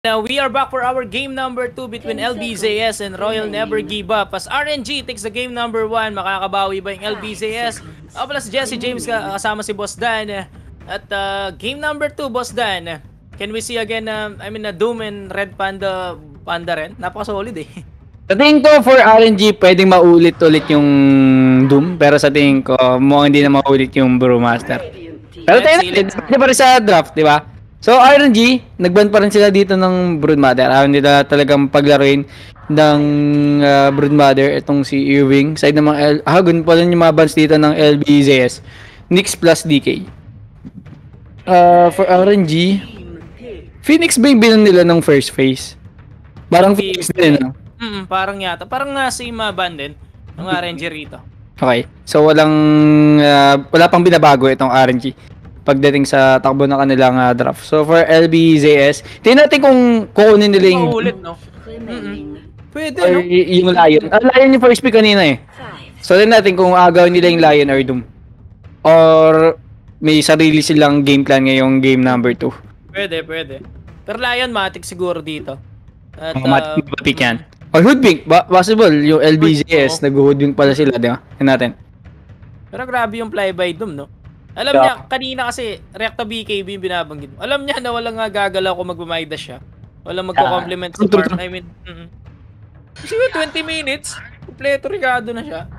Now we are back for our game number 2 between LBZS and Royal Never Give Up. As RNG takes the game number 1, makakabawi ba yung LBZS? Plus Jesse James kasama si Boss Dan. At game number 2, Boss Dan. Can we see again, Doom and Red Panda rin? Napaka-solid eh. Sa tingin ko for RNG, pwedeng maulit-ulit yung Doom. Pero sa tingin ko, mukhang hindi na maulit yung Brewmaster. Pero tayo natin, hindi pa rin sa draft, di ba? So RNG, nag-ban pa rin sila dito ng Broodmother. Ayaw nila talagang paglaruin ng Broodmother. Itong si Irving. Side ng mga ganun pa rin yung mga bans dito ng LBZS. Nyx plus DK. For RNG, Phoenix ba yung binan nila ng first phase? Parang Phoenix din, no? Parang yata. Parang same ban din ng RNG rito. Okay. So wala pang binabago itong RNG pagdating sa takbo ng kanilang draft. So for LBZS, tingnan natin kung kukunin nila yung ulit, no? Pwede, or no? Yung Lion. Lion yung first pick kanina eh. So tingnan natin kung agawin nila yung Lion or Doom. Or may sarili silang game plan ngayong game number 2. Pwede. Pero Lion matik siguro dito. At Matik pick yan. Or Hoodwink, possible yung LBZS, nag-Hoodwink pala sila, di ba? Tingnan natin. Pero grabe yung fly by Doom, no? Alam niya, kanina kasi, Recta BKB yung binabanggit mo. Alam niya na walang gagalaw kung magmamayda siya. Walang magko-compliment sa farm. I mean, kasi 20 minutes, kompleto Ricardo na siya.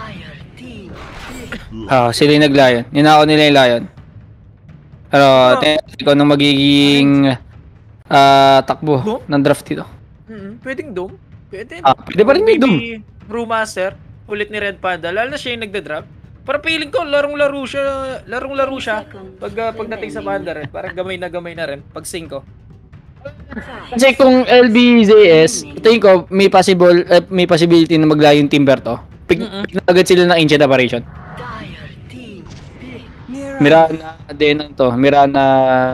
Sila yung nag-Lion. Ninakaw nila yung Lion. Pero, tingnan ko nung magiging takbo ng draft dito. Pwedeng Doom. Pwede. Pwede pa rin yung Doom. Brewmaster, ulit ni Red Panda. Lalo na siya yung nagda-drop. Para feeling ko, larong-laro siya pagdating sa Panda rin. Parang gamay na rin pag 5. Kasi kung LBZS, tingin ko may possibility na maglayo yung Timber to. Pick na agad sila ng Ancient Apparition. Mirana din to. Mirana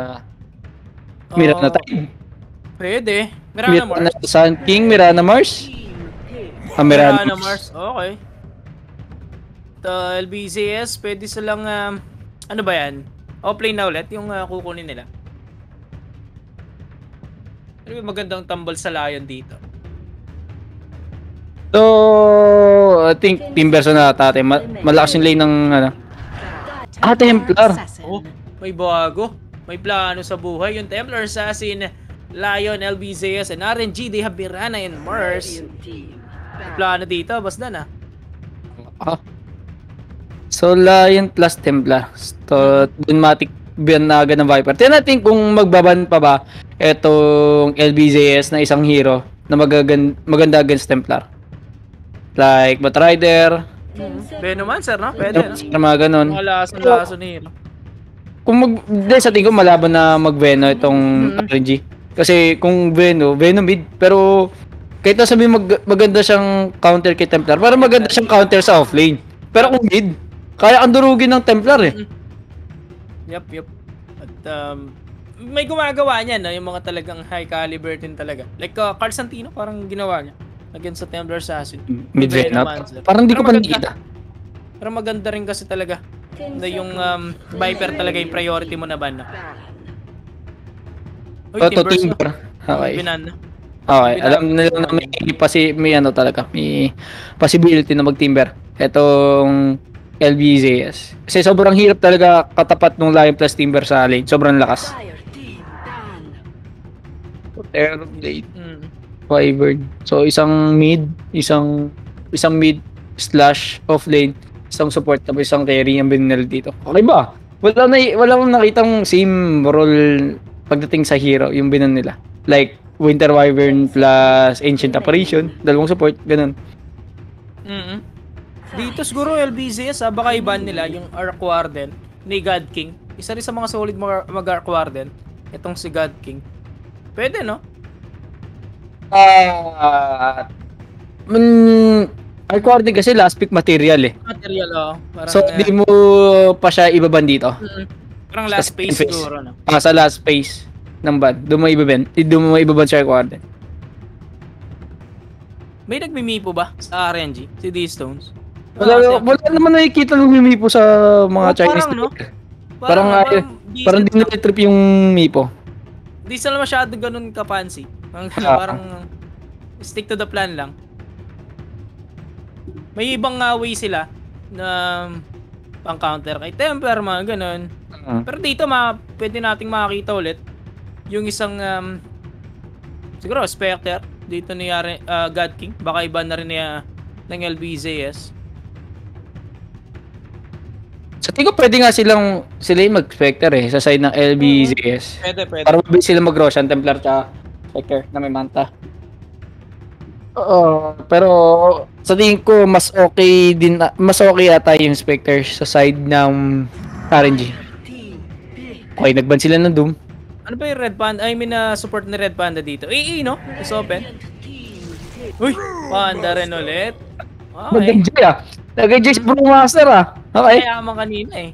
Tide. Pwede. Mirana Mars. Sun King, Mirana Mars. Mirana Mars. Okay. LBZS, pwede silang ano ba yan? Offlane na ulit yung kukunin nila. Ano magandang tambal sa Lion dito? So, I think Timber na tate. Malakas yung lane ng Templar. Oh, may bago. May plano sa buhay. Yung Templar Assassin, Lion, LBZS, and RNG, they have Mirana and Mars. May plano dito, basta na. So, Lion plus Templar. So, Dunmatic beyond na agad ng Viper. Tignan natin kung magbaban pa ba itong LBZS na isang hero na maganda against Templar. Like, Batrider. Venomancer, no? Pwede, no? Mga ganun. Mga laso ni hero. Sa tingin ko malaban na mag-Veno itong RNG. Kasi kung Veno mid. Pero, kahit na sabihin maganda siyang counter kay Templar, parang maganda siyang counter sa offlane. Pero kung mid, kaya ang durugin ng Templar eh. Yup. At may gumagawa niya, no? Yung mga talagang high caliber din talaga. Like Carl Santino, parang ginawa niya against sa Templar Assassin. Mid-Venom. Parang di ko pa nakikita. Pero maganda rin kasi talaga na yung Viper talaga yung priority mo na ban. Uy, Timber. Okay. Binan. Okay, alam nila na may possibility na mag-Timber. Etong LBZS. Kasi sobrang hirap talaga katapat ng Lion plus Timber sa lane. Sobrang lakas. Terror Blade. Wyvern. So isang mid slash off lane, isang support tapos isang carry ang binil dito. Okay ba? Wala akong nakitang same role pagdating sa hero yung binan nila. Like Winter Wyvern plus Ancient Apparition, dalawang support, ganun. Dito siguro LBZS, baka i-ban nila yung Arc Warden ni God King. Isa rin sa mga solid mag-Arc Warden. Itong si God King. Pwede, no? Arc Warden kasi last pick material eh. Material, parang, so, di mo pa siya ibaban dito. Parang last phase siguro, no? Sa last phase ng ban. Doon mo ibaban siya Arc Warden. May nagmimipo ba sa RNG? Si D-Stones? Wala naman nakikita ng Mipo sa mga Chinese. Parang, no? Parang di na trip yung Mipo. Hindi sila masyado ganun kapansi. Parang stick to the plan lang. May ibang way sila na pang-counter kay Temper, mga ganun. Pero dito, pwede nating makakita ulit yung isang, siguro, Spectre dito ni God King. Baka iba na rin niya ng LBZS. Sa tingin ko pwede nga sila yung mag-Spectre sa side ng LBZS. Pwede. Para mabilis sila mag-Roshan, Templar, tsaka Spectre na may manta. Oo, pero sa tingin ko mas okay ata yung Spectre sa side ng RNG. Okay, nagban sila ng Doom. Ano ba yung Red Panda? I mean, support ni Red Panda dito. no? It's open. Uy! Panda rin ulit. Okay. Nag-enjoy Nag-enjoy si Brewmaster Okay. Kaya naman kanina eh.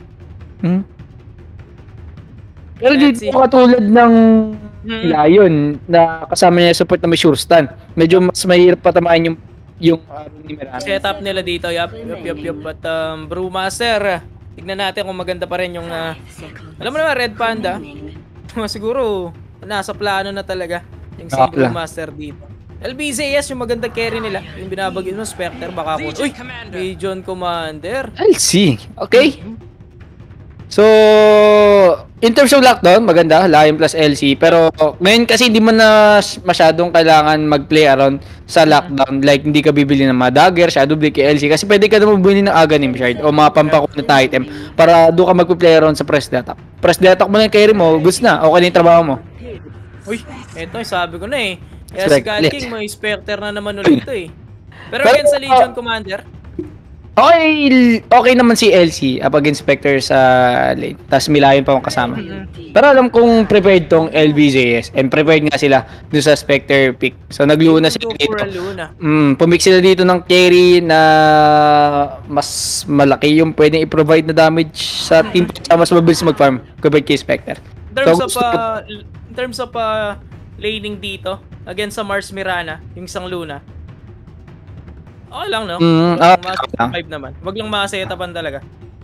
Pero Let's dito see. katulad ng Lion na kasama niya support na may sure stun. Medyo mas mahirap patamaan yung ni Miranda. Setup nila dito. Yup. But Brewmaster, tignan natin kung maganda pa rin yung alam mo naman, Red Panda. Siguro nasa plano na talaga yung si Brewmaster dito. LBZS yung maganda carry nila. Yung binabagay mo, Spectre, baka po. Uy! Legion Commander. LC. Okay. So, in terms of lockdown, maganda. Lion plus LC. Pero, ngayon kasi hindi mo na masyadong kailangan mag-play around sa lockdown. Like, hindi ka bibili ng mga dagger, shadow blade, LC. Kasi pwede ka naman bumili ng Aghanim Shard o mga pampakunat na item para doon ka mag-play around sa press attack. Press attack mo na yung carry mo, goods na. Okay na yung trabaho mo. Uy, eto, sabi ko na eh. Kaya si God King, may Spectre na naman ulit ito eh. Pero against sa Legion Commander, okay naman si LC against Spectre sa lane. Tapos may Lion pa akong kasama. Pero alam kong prepared tong LBZS and prepared nga sila dun sa Spectre pick. So nagluna sila dito. Pumik sila dito ng carry na mas malaki yung pwedeng i-provide na damage sa team sa mas mabilis mag-farm compared kay Spectre. In terms of laning dito against sa Mars Mirana, yung isang Luna. Okay lang, no? Mas 5 naman. Wag lang makasetapan talaga.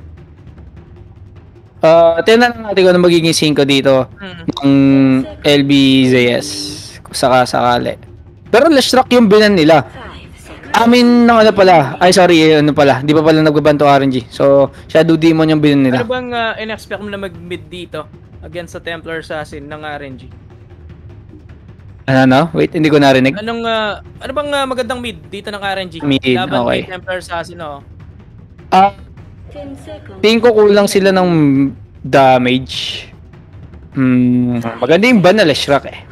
Tingnan lang natin kung ano magiging 5 dito ng LBZS kung sakali. Pero last track yung binan nila. Amin ng ano pala. Ay sorry, ano pala. Di pa pala nagbabanto RNG. So, Shadow Demon yung binan nila. Ano bang in-expect mo na mag-mid dito against sa Templar Assassin ng RNG? Ano? Wait, hindi ko narinig. Ano bang magandang mid dito ng RNG? Mid, laban okay. kay Templar Assassin, Tingin ko kulang sila ng damage. Maganda yung ban na Leshrac eh.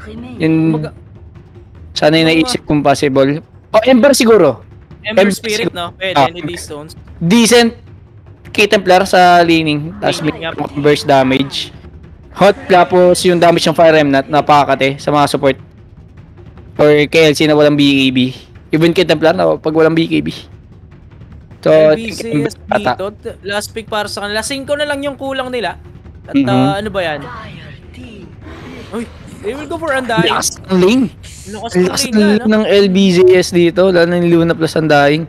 Sana yung naisip kung possible. Ember siguro. Ember Spirit, no? Pwede, any stones. Decent kay Templar sa laning. Tapos may burst damage. Hot, tapos yung damage ng Fire Remnant, napakakate sa mga support. Or KLC na walang BKB. Even kay Templar na pag walang BKB. So, LBZS dito, last pick para sa kanila. 5 na lang yung kulang nila. At ano ba yan? Uy, they will go for Undying. Last lane. Last lane ng LBZS dito. Lalo na yung Luna plus Undying.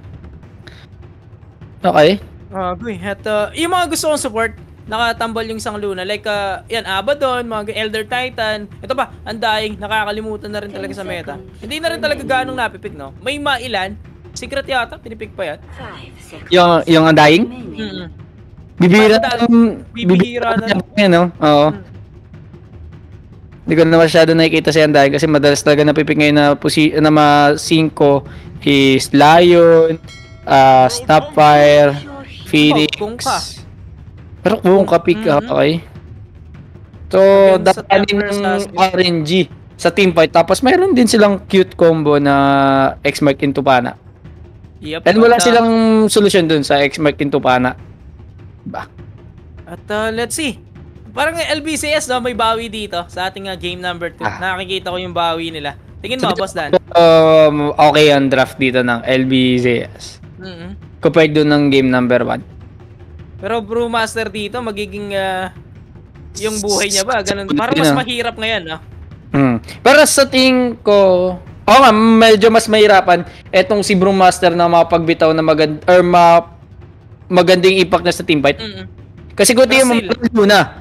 Okay. At yung mga gusto kong support, nakatambal yung isang Luna. Like, yan, Abaddon, mga Elder Titan. Ito pa, Undying, nakakalimutan na rin talaga sa meta. Hindi na rin talaga ganong napipik, no? May mailan. Secret yata, pinipik pa yan. Yung Undying? Bibihira na. Yan, no? Oo. Hindi ko na masyado nakikita si Undying kasi madalas talaga napipik ngayon na mga 5 is Lion, Snapfire, Phoenix. Pero kung kapik okay. So, datanin ng RNG sa teamfight. Tapos mayroon din silang cute combo na X-Mark into Pana. Yep. And wala silang solusyon dun sa X-Mark into Pana. Ba? At let's see. Parang LBCS no, may bawi dito sa ating game number 2. Nakikita ko yung bawi nila. Tingin mo, Boss Dan? Okay ang draft dito ng LBCS. Compared dun ng game number 1. Pero Brewmaster dito, magiging yung buhay niya ba? Ganun. Parang mas mahirap ngayon, no? Pero sa tingin ko, medyo mas mahirapan etong si Brewmaster na mapagbitaw na magandang impact na sa teamfight. Kasi kung tingin mo, Luna,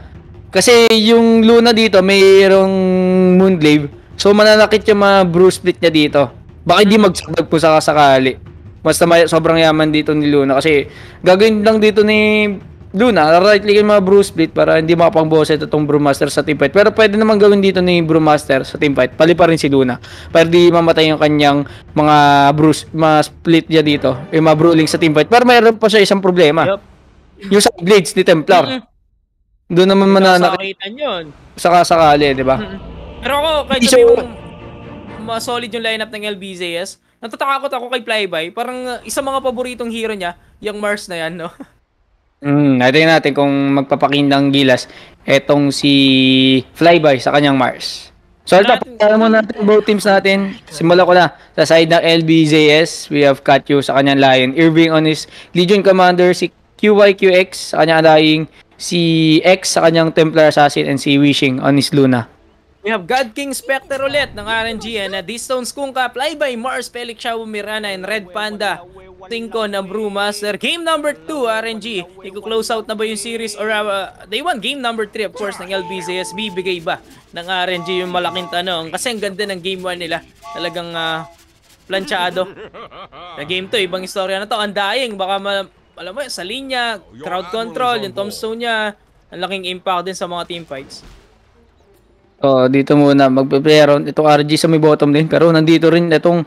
Kasi yung Luna dito, mayroong Moonglaive. So, mananakit yung mga Bruce Split niya dito. Baka hindi magsagdag po sa kasakali. Basta sobrang yaman dito ni Luna. Kasi gagawin lang dito ni Luna, right-click yung mga Bruce Split para hindi makapang-boss itong Brewmaster sa teamfight. Pero pwede naman gawin dito ni Brewmaster sa teamfight. Pali pa rin si Luna. Para di mamatay yung kanyang mga mga split niya dito. Yung mga Brewling sa teamfight. Pero mayroon pa siya isang problema. Yup. Yung sa Blades ni Templar. Doon naman mananakit Sakitan yun. sa kasakali, di ba? Pero ako, kahit sabi mong solid yung lineup ng LBZS, natatakot ako kay Flyby. Parang isa mga paboritong hero niya, yung Mars na yan, no? Natin natin kung magpapakindang gilas etong si Flyby sa kanyang Mars. So, tapos mo natin both teams natin. Simula ko na. Sa side ng LBZS, we have Katyu sa kanyang Lion. Irving on his Legion Commander, si QYQX sa kanyang Dying, si X sa kanyang Templar Assassin, and si Wishing on his Luna. We have God King Spectre ulit ng RNG and D-Stones Kunkka, Flyby, Mars, Felix Xiao, Mirana, and Red Panda. 5 ng Brewmaster. Game number 2, RNG. I-close out na ba yung series or day 1, game number 3 of course ng LBZS. Bibigay ba ng RNG yung malaking tanong? Kasi ang ganda ng game 1 nila. Talagang planchado. Sa game 2, ibang istorya na to. Ang Dying, baka alam mo, sa linya, crowd control, yung tombstone niya, ang laking impact din sa mga teamfights. Dito muna magpe-play around itong RG sa may bottom lane, pero nandito rin itong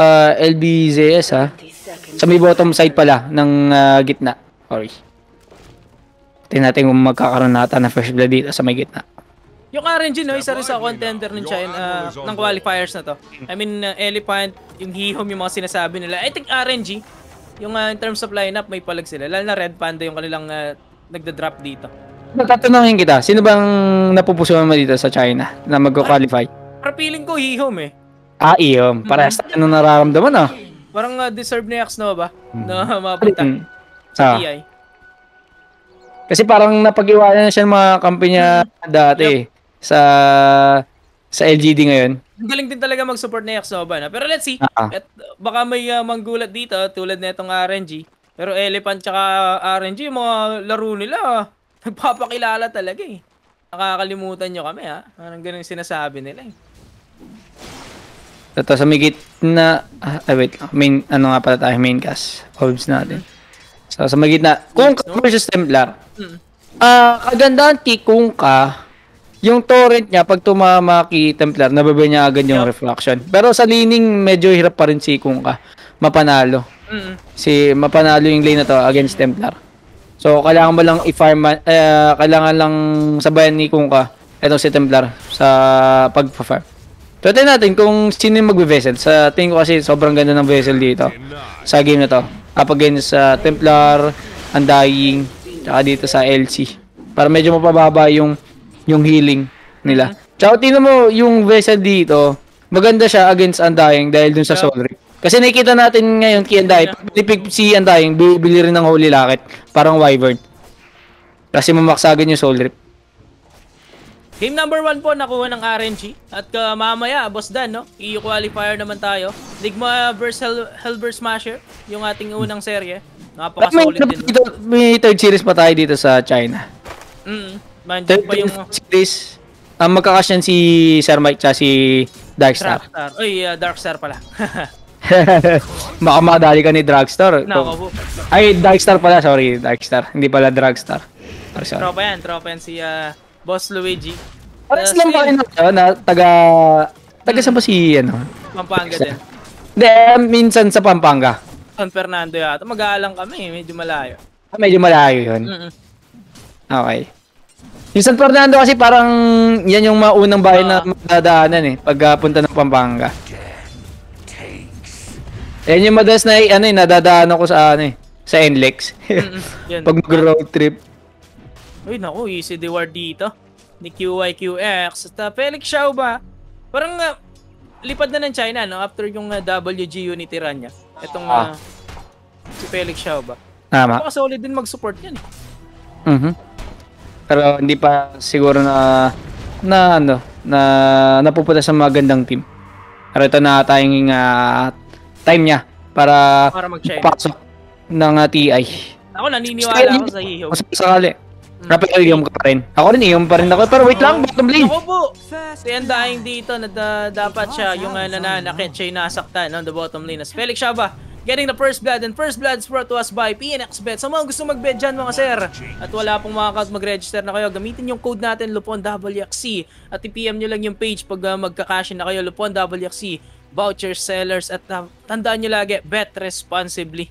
LBZS sa may bottom side pala ng gitna. Sorry. Tingnan natin kung magkakaroon nata na first blood dito sa may gitna. Yung RNG, no, isa rin sa contender ng China, ng qualifiers na to. I mean, Elephant, yung Hihom, yung mga sinasabi nila. I think RNG, yung in terms of lineup, may palag sila. Lalo na Red Panda yung kanilang nagda-drop dito. Tatanungin kita, sino bang napupusuan mo dito sa China na mag-qualify? Para feeling ko, Hihom eh. Hihom. Parehas tayo nung nararamdaman Parang deserve ni Axnova na mapunta sa TI. Kasi parang napag-iwanan na siya ng mga kampi niya dati sa LGD ngayon. Galing din talaga mag-support ni Axnova na. Pero let's see. Baka may manggulat dito tulad na itong RNG. Pero Elephant tsaka RNG, yung mga laro nila, nagpapakilala talaga eh. Nakakalimutan nyo kami Anong ganun sinasabi nila eh. Ito sa may gitna, wait, ano nga pala tayo, main cast. Orbs natin. So sa may gitna, Kunkka versus Templar. Kagandahan kay Kunkka, yung torrent niya, pag tumama kay Templar, nababay niya agad yung refraction. Pero sa laning, medyo hirap pa rin si Kunkka mapanalo. Mapanalo yung lane na to against Templar. So, kailangan mo lang i-farm, kailangan lang sabayan ni Kunkka itong si Templar sa pag-farm. So, tingnan natin kung sino yung mag-vessel. Sa tingin ko kasi sobrang ganda ng vessel dito sa game na to. Against sa Templar, Undying, tsaka dito sa LC. Para medyo mapababa yung healing nila. Tsaka tingnan mo yung vessel dito, maganda siya against Undying dahil dun sa Soul Reap. Kasi nakikita natin ngayon kay Undying, pag si Undying, bibili rin ng Holy Locket, parang Wyvern. Kasi mamaksagan yung Soul Reap. Game number 1 po nakuha ng RNG. At mamaya, Boss Dan, no? EU qualifier naman tayo. Ligma versus Hellbear Smasher, yung ating unang serye. Napaka-solid din. May third series pa tayo dito sa China. Third pa yung series. Magkakash yan si Sir Mike at si Darkstar. Uy, Darkstar pala. Baka makadali ka ni Dragstar. Nako po. Ay, Darkstar pala. Sorry, Darkstar. Hindi pala Dragstar. Tropa yan si Boss Luigi. Pares lang pa rin na taga saan ba si Pampanga din. Hindi, minsan sa Pampanga. San Fernando yata. Mag-aalang kami, medyo malayo. Medyo malayo yun. Okay. Yung San Fernando kasi parang yan yung maunang bahay na madadaanan pagpunta ng Pampanga. Yan yung madalas na nadadaan ako sa sa NLEX. Pag mag-road trip. Uy, naku, easy reward dito. Ni QYQX. At Felix Xiao ba? Parang lipad na ng China, no? After yung WG Unity run niya. Itong si Felix Xiao ba? Tama. Solid din mag-support yan Pero hindi pa siguro na napupunta sa magandang team. Pero ito na tayong time niya para mag-check. Pasok ng TI. Ako naniniwala ako sa Hihom. Sakali. Pero iom ka pa rin. Ako rin, iom pa rin ako. Pero wait lang, bottom lane. Ako po! Si Undying dito na dapat siya yung nananakit siya yung nasaktan on the bottom lane as Felix Shaba getting the first blood, and first blood is brought to us by PNXBet. Sa mga gusto mag-bet dyan mga sir at wala pong mga account mag-register na kayo, gamitin yung code natin LuponWXC at i-PM nyo lang yung page pag magka-cash na kayo, LuponWXC voucher sellers, at tandaan nyo lagi, bet responsibly.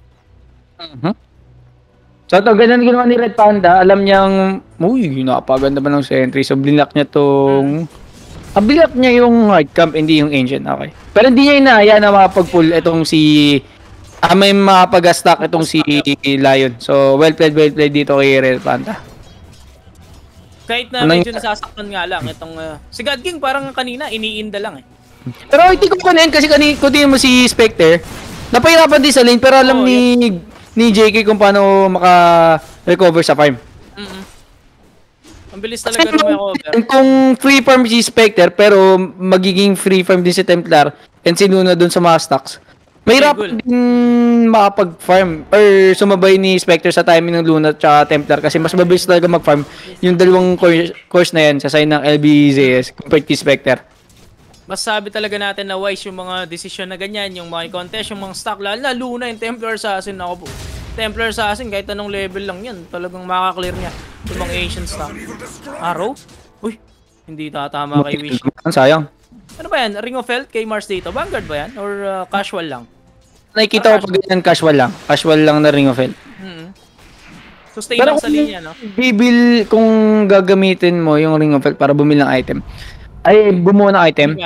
So ito, ganyan ginawa ni Red Panda. Alam niyang, uy, napaganda ba ng sentry. So blinak niya tong... blinak niya yung hard camp, hindi yung ancient. Okay. Pero hindi niya inaya na makapag-pull itong si... may makapag-stack itong si Lion. So well played dito kay Red Panda. Kahit na medyo nasasaktan nga lang itong... si God King parang kanina, iniinda lang eh. Pero hindi ko kunin kasi kunin mo si Spectre. Napahirapan din sa lane pero alam ni JK kung paano maka-recover sa farm. Ang bilis talaga rin ma-recover. Kung free farm si Spectre pero magiging free farm din si Templar and sinuna dun sa mga stocks, mahirapan din makapag-farm or sumabay ni Spectre sa timing ng Luna at Templar kasi mas mabilis talaga mag-farm yung dalawang course na yan sa side ng LBZS compared kay Spectre. Mas sabi talaga natin na wise yung mga desisyon na ganyan, yung mga contest, yung mga stock, lalo na Luna, yung Templar Assassin. Ako po, Templar Assassin, kahit anong level lang yan, talagang makaklear niya yung mga ancient stock. Arrow? Uy, hindi tatama kay Wish. Sayang. Ano ba yan? Ring of Health kay Mars dito? Vanguard ba yan? Or casual lang? Nakikita ko pag ganyan, casual lang. Casual lang na Ring of Health. So stay lang sa linya, no? Kung gagamitin mo yung Ring of Health para bumili ng item, ay bumuo ng item.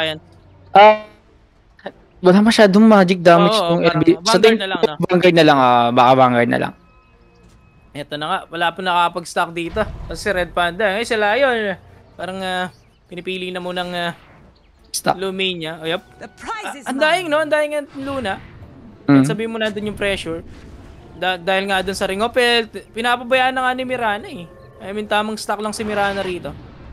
Wala masyadong magic damage kung LB. So Vanguard na lang, no? Vanguard na lang, baka Vanguard na lang. Ito na nga, wala pa nakakapag-stock dito. Kasi Red Panda, si Lion, parang pinipili na munang stock. Lumania. O yep. Andaing, no? Andaing ang Luna. Sabihin mo na dun yung pressure. Dahil nga dun sa Ring of Health, pinapabayaan na nga ni Mirana eh. I mean, tamang stock lang si Mirana rito.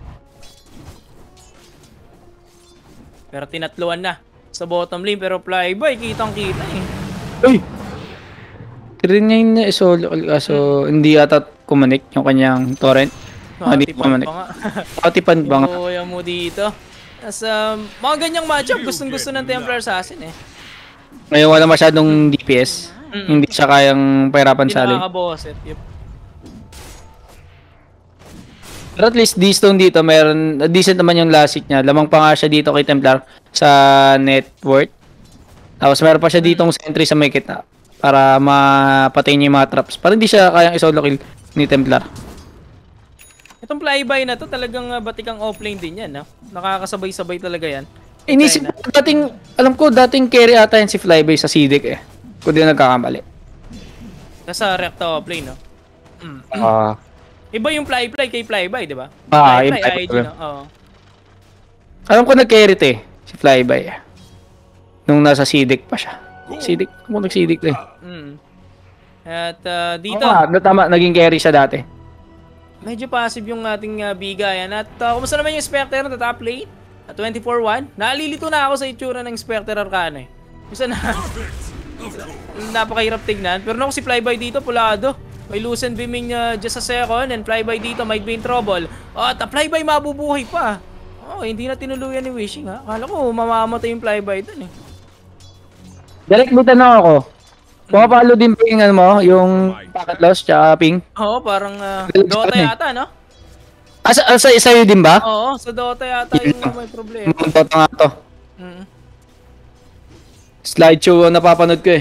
Pero tinatluan na sa bottom lane, pero flyby, kitang-kita eh. Uy! Rin niya yung solo, so hindi ata kumanik yung kanyang torrent. Hindi kumanik. Patipan ba nga? Kuya mo dito. As, mga ganyang matchup, gustong-gusto ng Templar Assassin eh. Ngayon wala masyadong DPS. Hindi siya kayang pahirapan sa alin. Hindi nakakaboset, yep. Pero at least D-Stone dito, mayroon, decent naman yung last hit niya. Lamang pa nga siya dito kay Templar sa net worth. Tapos meron pa siya ditong sentry sa may kita para mapatay niya yung mga traps. Para hindi siya kayang isolo kill ni Templar. Itong flyby na to talagang batikang offlane din yan, no? Nakakasabay-sabay talaga yan. Inisip ko alam ko dating carry ata yan si Flyby sa CDIC eh. Kung di nagkakamali. Nasa recta offlane, no? Iba yung fly kay flyby, di ba? Yung IG, no? Oo. Alam ko nag-carry eh, si Flyby. Nung nasa CDIC pa siya. CDIC? Kung nag-CDIC eh. At dito... tama, naging carry siya dati. Medyo passive yung ating bigayan. At kumusta naman yung Spectre na top lane? 24-1. Naalilito na ako sa itsura ng Spectre Arcana eh. Isa na... napakahirap tignan. Pero naku si Flyby dito, pulado. May Lucent Beaming just a second. And Flyby dito might be in trouble. At Flyby mabubuhay pa. Hindi na tinuluyan ni Wishing ha. Akala ko mamamatay yung Flyby dun eh. Direct mo tanong ako. Pumapalo din ba yung, yung packet loss tsaka ping? Oo, parang Dota yata, no? Sa'yo din ba? Oo, sa Dota yata yung may problema. Dota nga to. Slideshow ang napapanood ko eh.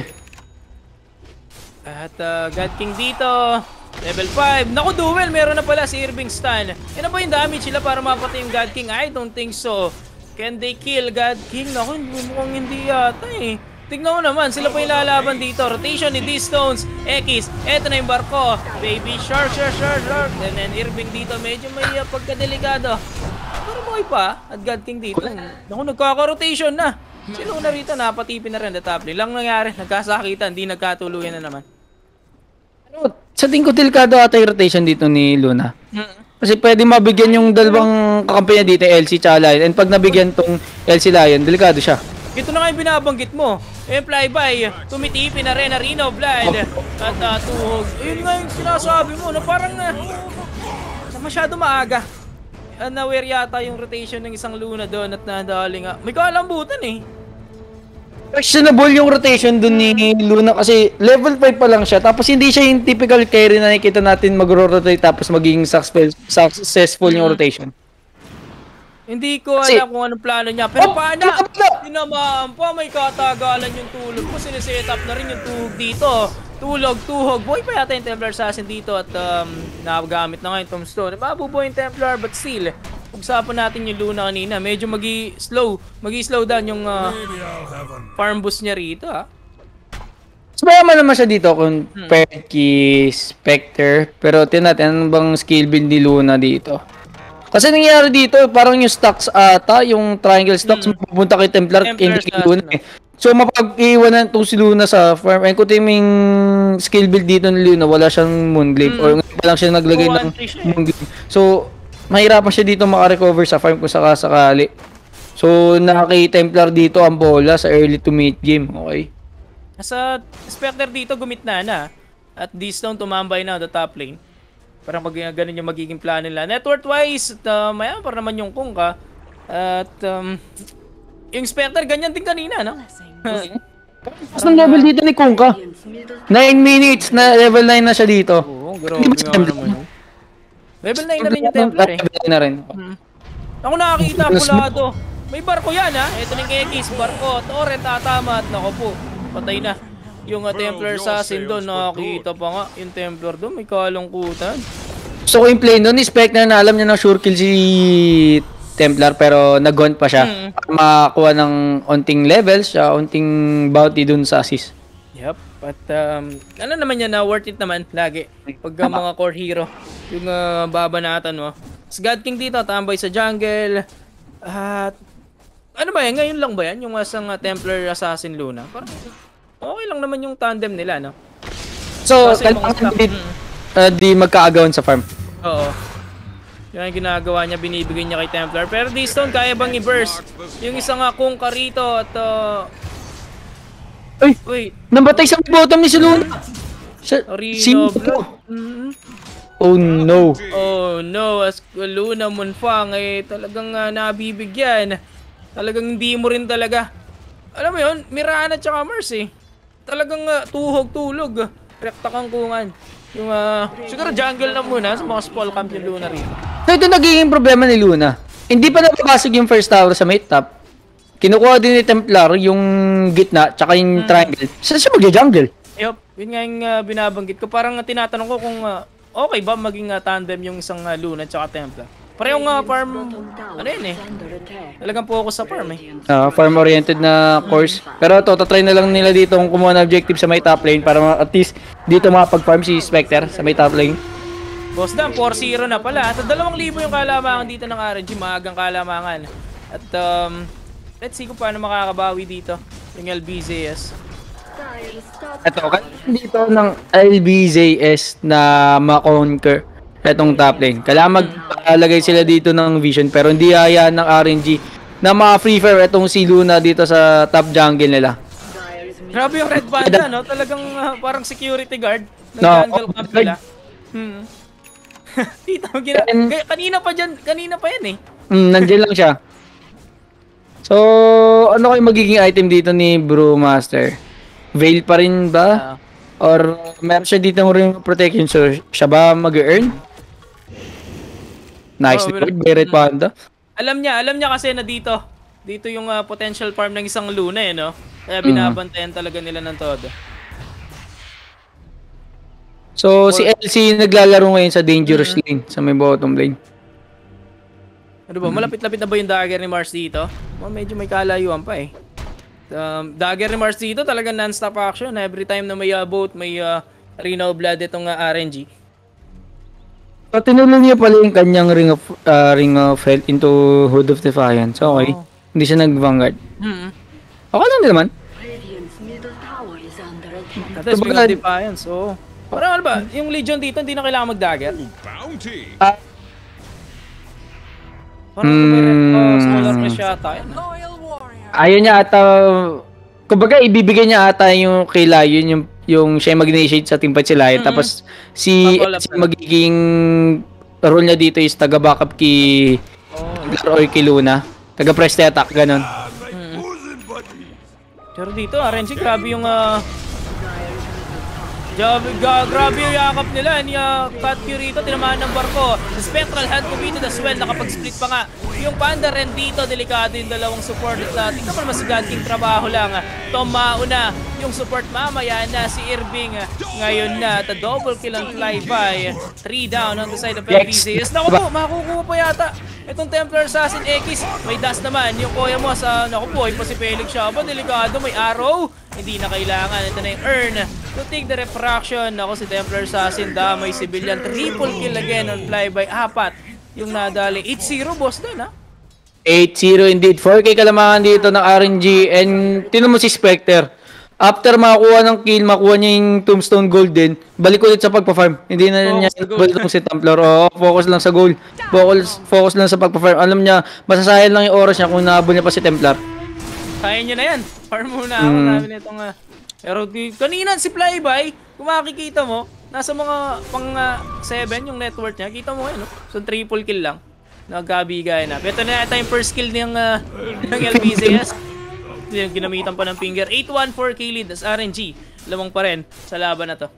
At God King dito, level 5. Naku, duel, meron na pala si Irving Stan. Ano ba yung damage sila para mapatay yung God King? I don't think so. Can they kill God King? Naku, mukhang hindi yata eh. Tignan mo naman, sila pa yung lalaban dito. Rotation ni D-Stones, X, eto na yung barko. Baby shark. And then Irving dito, medyo may pagkadelikado. Pero buhay pa, at God King dito. Naku, nagkaka-rotation na. Sila na rito, napatipin na rin the top lane. Lang nangyari, nagkasakitan, hindi nagkatuluyan na naman. Sa tingin ko, delikado ata yung rotation dito ni Luna. Kasi pwede mabigyan yung dalawang kakampi niya dito, LC tsaka Lion. And pag nabigyan tong LC Lion, delikado siya. Ito na nga yung binabanggit mo. Flyby, tumitipin na rin, Arena of Blood. At tuhog. Yun nga yung sinasabi mo, na parang masyado maaga. Naware yata yung rotation ng isang Luna doon at nadali nga. May kalambutan eh. Questionable yung rotation dun ni Luna kasi level 5 pa lang siya. Tapos hindi siya yung typical carry na nakikita natin mag-rotate tapos magiging successful yung rotation. Hindi ko alam kung anong plano niya. Pero paano? Tinamaan pa. May katagalan yung tulog ko. Siniset up na rin yung tuhog dito. Tulog, tuhog. Buhay pa yata yung Templar Assassin dito at nakagamit na nga yung Tombstone. Mabubuhay yung Templar but still, pag-usapan natin yung Luna kanina. Medyo magi-slow down yung farm boost niya rito ha. So mayaman naman siya dito kung Perky, Spectre. Pero tinatin, ano bang skill build ni Luna dito? Kasi nangyayari dito, parang yung stocks ata, yung triangle stocks, mapupunta kay Templar hindi kay Luna eh. So mapag-iwanan itong si Luna sa farm. Ay kung yung skill build dito ni Luna, wala siyang Moonglaive or ngayon pa lang siya naglagay ng Moonglaive. So mahirapan siya dito makarecover sa farm kung sakasakali. So nakaki-Templar dito ang bola sa early to mid game, okay? Sa Spectre dito gumitna na at D-Stone tumambay na the top lane. Parang ganun yung magiging plan nila. Network wise, mayaman pa naman yung Kungka. At yung Spectre ganyan din kanina, no? Tapos ng level dito ni Kungka. 9 minutes na level 9 na siya dito. Oo, grabe nga naman. Level 9 na rin yung Templar eh. Level 9 na rin. Ako nakakita, pulado. May barko yan ha. Ito na yung X, barko. Torrent tatama at nako po. Patay na. Yung Templar Assassin doon, nakakita pa nga. Yung Templar doon, may kalungkutan. So kung yung play doon, expect na alam niya na sure kill si Templar pero nag-hunt pa siya. Para makakuha ng onting levels, onting bounty doon sa assist. Yep. At ano naman yan na worth it naman lagi. Pag mga core hero, yung babanatan mo. Si God King dito, tambay sa jungle. At ano ba yan? Ngayon lang ba yan? Yung asang Templar Assassin Luna? Parang okay lang naman yung tandem nila, no? So, kailangan di magkaagawan sa farm. Oo. Yan yung ginagawa niya, binibigay niya kay Templar. Pero D-Stone, kaya bang i-burst? Yung isang Kungka rito at Uy! wait. Nabatay sa bottom ni si Luna! Rino Blood. Oh no! Oh no, as Luna Munfang ay talagang nabibigyan. Talagang hindi mo rin talaga. Alam mo yun, Mirana tsaka Mercy. Talagang tuhog, tulog. Rekta kang kungan. Yung siguro jungle na muna sa mga small camp yung Luna rin. So ito nagiging problema ni Luna. Hindi pa napapasok yung first tower sa mid top. Kinukuha din ni Templar yung gitna tsaka yung triangle. Saan siya magja-jungle? Yup, yun nga yung binabanggit ko. Parang tinatanong ko kung okay ba maging tandem yung isang Luna tsaka Templar. Parehong farm, ano yun eh. Talagang focus sa farm eh. Farm-oriented na course. Pero ito, tatry na lang nila dito kung kumuha ng objective sa may top lane para at least dito makapag-farm si Spectre sa may top lane. Boss Dan, 4-0 na pala. At 2,000 yung kalamangan dito ng RNG, maagang kalamangan. At let's see kung paano makakabawi dito yung LBZS. Ito, dito ng LBZS na ma-conquer etong top lane. Kailangan maglalagay sila dito ng vision pero hindi hayaan ng RNG na ma-free fire etong si Luna dito sa top jungle nila. Grabe yung Red Panda, no? Talagang parang security guard ng jungle camp nila. Dito, kanina pa yan eh. Nandiyan lang siya. So, ano kayo magiging item dito ni Brewmaster? Veil pa rin ba? Or meron siya dito ng ring protection so siya ba mag-earn? Nice by Red Panda. Alam niya kasi na dito yung potential farm ng isang Luna eh, no? Kaya binabantayan talaga nila ng todo. So, si LC naglalaro ngayon sa dangerous lane, sa may bottom lane. Ano ba, malapit-lapit na ba yung dagger ni Mars dito? Medyo may kalayuan pa eh. Dagger ni Mars dito talagang non-stop action. Every time na may boat, may Reno Blood itong RNG. So, tinulong niya pala yung kanyang Ring of Health into Hood of Defiance. Okay. Hindi siya nag-vanguard. Okay lang din naman. Tapos Ring of Defiance, parang ano ba, yung Legion dito hindi na kailangan mag-dagger? Parang may smaller na siya tayo. Ayaw niya ata, kumbaga ibibigay niya ata yung kay Lion, yung siya mag-initiate sa team fight si Lion, tapos si magiging role niya dito is taga-backup kay or kay Luna. Taga-press attack, ganun. Pero dito, RNG, grabe yung grabe yung yakap nila ni Cat Purito, tinamaan ng barko. Spectral Hand Kumito as well, nakapag-split pa nga. Yung Panda rin dito, delikado yung dalawang support. Tingnan mo naman si God King, trabaho lang. Tom mauna, yung support mamaya na si Irving. Ngayon na, at double kill ang flyby. 3 down on the side of LBZS. Naku po, makukuha pa yata. Itong Templar Assassin X, may dash naman. Yung Kuya mo sa, naku po, ay pa si Felix Shaba, delikado, may arrow. Hindi na kailangan. Ito na yung earn to take the refraction. Ako si Templar Assassin, damay civilian. Triple kill again on flyby. 4 yung nadali. 8-0 boss din ha. 8-0 indeed. 4K kalamangan dito ng RNG. And tinan mo si Spectre. After makakuha ng kill, makuha niya yung Tombstone Gold din, balik ulit sa pagpa-farm. Hindi na niya balik si Templar. Oo, focus lang sa goal. Focus lang sa pagpa-farm. Alam niya, masasayang lang yung oras niya kung nahabol niya pa si Templar. Kaya niyo na yan. Farm muna ako namin itong pero kanina si Flyby, kung makikita mo, nasa mga pang 7 yung net worth niya. Kita mo no? So triple kill lang. Nagkabigay na. Ito na yata yung first kill ng LBZS. Yung ginamitan pa ng finger. 8-1-4 kill lead as RNG. Lamang pa rin sa laban na to.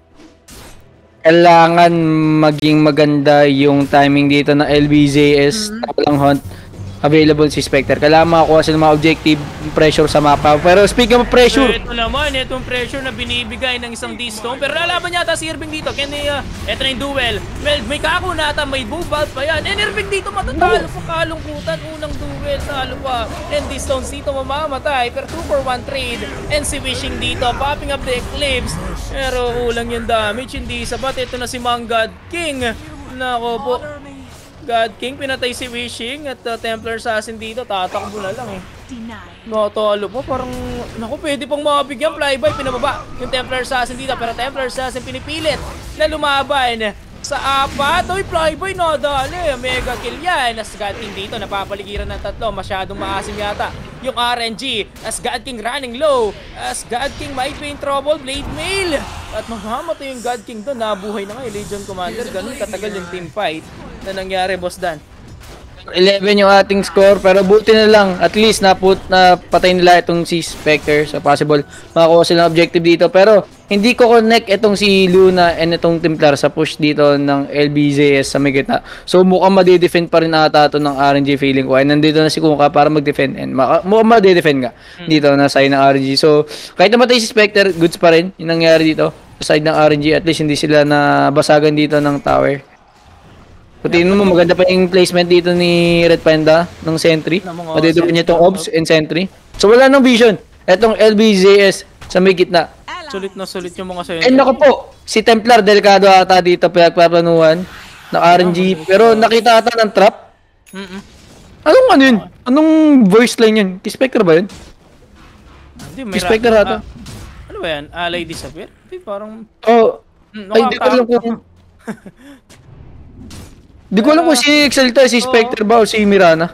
Kailangan maging maganda yung timing dito ng LBZS. Walang hunt. Available si Spectre. Kailangan makakuha sila ng mga objective pressure sa mapa. Pero speaking of pressure, ito naman, itong pressure na binibigay ng isang D-Stone. Pero lalaban yata si Irving dito. Ito na yung duel. Well, may kako na ata, may bubalt pa yan. And Irving dito matatalo pa kalungkutan. Unang duel, talo pa. And D-Stones dito mamamatay. Pero 2 for 1 trade. And si Wishing dito, popping up the Eclipse. Pero kulang yung damage. Hindi sabat. Ito na si Mangad King. Nako po. God King, pinatay si Wishing at Templar Assassin dito, tatakbo na lang eh. Natalo po, parang, naku, pwede pang mabigyan, flyby, pinababa yung Templar Assassin dito, pero Templar Assassin pinipilit na lumaban sa 4. Uy, flyby, nadali, mega kill yan. As God King dito, napapaligiran ng 3, masyadong maasim yata yung RNG. As God King running low, as God King might be in trouble, Blade Mail. At mamamatay yung God King doon, nabuhay na nga yung Legion Commander, ganun katagal yung team fight na nangyari, Boss Dan. 11 yung ating score, pero buti na lang, at least napatay nila itong si Spectre, so possible makakuha sila ng objective dito, pero hindi ko connect itong si Luna and itong Templar sa push dito ng LBZS sa may gitna. So mukhang madidefend pa rin ata ito ng RNG, feeling ko. Ay nandito na si Kuka para mag-defend, and mukhang madidefend nga dito na side ng RNG. So kahit namatay si Spectre, goods pa rin yung nangyari dito sa side ng RNG. At least hindi sila nabasagan dito ng tower. Kung tingnan mo, maganda pa yung placement dito ni Red Panda ng sentry. Madidupin niya itong obs and sentry. So wala nang vision. Etong LBZS sa may gitna. Sulit na sulit yung mga sentry. And naku po, si Templar delikado ata dito pinagpaplanuhan ng RNG. Pero nakita ata ng trap. Anong ano yun? Anong voice line yun? Spectre ba yun? Spectre ata. Ano ba yan? Ally disappear? Parang... Oh. Ay, di ko alam kung... Di ko alam kung si Exalta, si Spectre ba o si Mirana.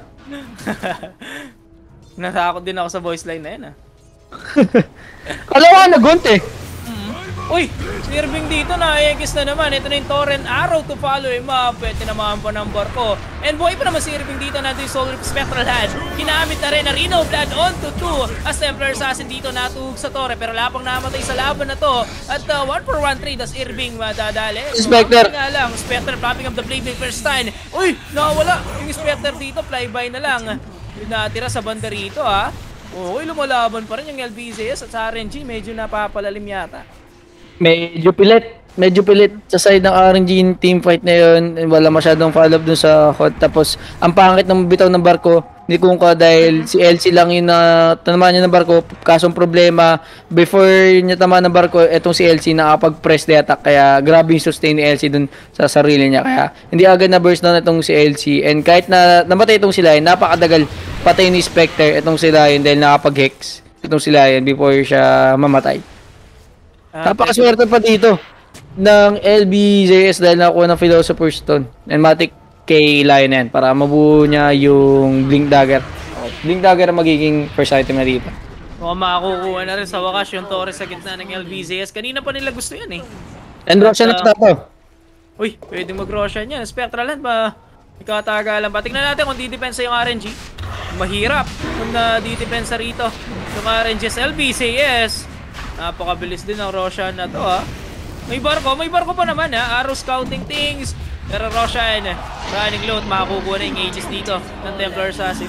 Natakot din ako sa voice line na yan Alam ko nag-gunt eh. Uy! Si Irving dito na-egis na naman. Ito na yung Torrent Arrow to follow him up. Pwede naman pa ng barko. And buhay pa naman si Irving dito na yung Soul Spectral Hand. Ginamit na rin na Reno Blood on to 2. As Templar Assassin dito natuhog sa torre. Pero lapang namatay sa laban na to. At 1 for 1 trade as Irving madadali. Spectre. Nga lang. Spectre popping up the blade with first time. Uy! Nawala. Yung Spectre dito flyby na lang. Yung natira sa banda rito Uy, lumalaban pa rin yung LBZS at sa RNG. Medyo napapalalim yata. Medyo pilit sa side ng RNG yung team fight na yun. Wala masyadong follow-up dun sa hot. Tapos, ang pangit ng bitaw ng barko ni Kuka dahil si LC lang yung tanaman niya ng barko. Kasong problema, before niya tamaan ng barko, etong si LC nakapag-press the attack. Kaya grabe yung sustain ni LC dun sa sarili niya. Kaya hindi agad na burst down itong si LC. And kahit na namatay itong sila, napakadagal patay ni Spectre itong sila yun dahil nakapag-hex itong sila yun before siya mamatay. Napakaswerte pa dito ng LBZS dahil nakuha ng Philosopher's Stone and Matic kay Lion yan para mabuo niya yung Blink Dagger. Blink Dagger ang magiging first item na dito. Mukhang makakukuha na rin sa wakas yung Torres sa gitna ng LBZS. Kanina pa nila gusto yan eh. And Roshan na ito. Uy, pwedeng mag-Roshan yan. Spectral Hand ba? Ikatagalan pa. Tingnan natin kung didepensa yung RNG. Mahirap kung didepensa rito yung RNG sa LBCS. Napakabilis din ang Roshan na to ha. May barko pa naman ha. Arrow scouting things. Pero Roshan, running low at makakukuha na yung Aegis dito ng Templar Assassin.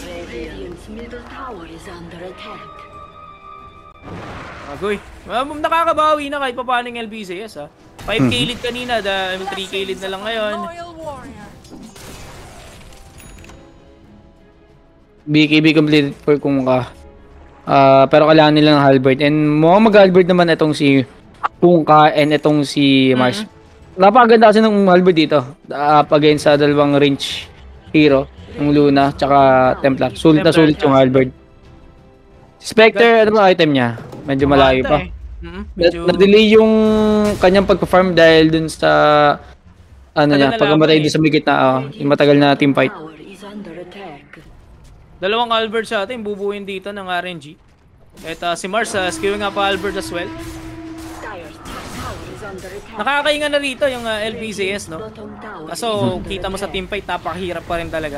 Agoy, nakakabawi na kahit pa paano yung LBCS ha. 5k lead kanina, 3k lead na lang ngayon. BKB completed for Kunkka. Pero kailangan nila ng Halberd. And mukhang mag-Halberd naman itong si Kunkka and itong si Mars. Napakaganda kasi ng Halberd dito. Against sa dalawang range hero. Yung Luna, tsaka Templar. Sulit na sulit yung Halberd. Spectre, ano ba item niya? Medyo malayo pa. Na-delay yung kanyang pag-farm dahil dun sa niya, pag-mamatay dun sa may gitna. Yung matagal na team fight. Dalawang Albert sa atin, bubuin dito ng RNG. At si Mars, skewing nga pa Albert as well. Nakakainga na rito yung LBCS, no? Kaso, kita mo sa teamfight, napakahirap pa rin talaga.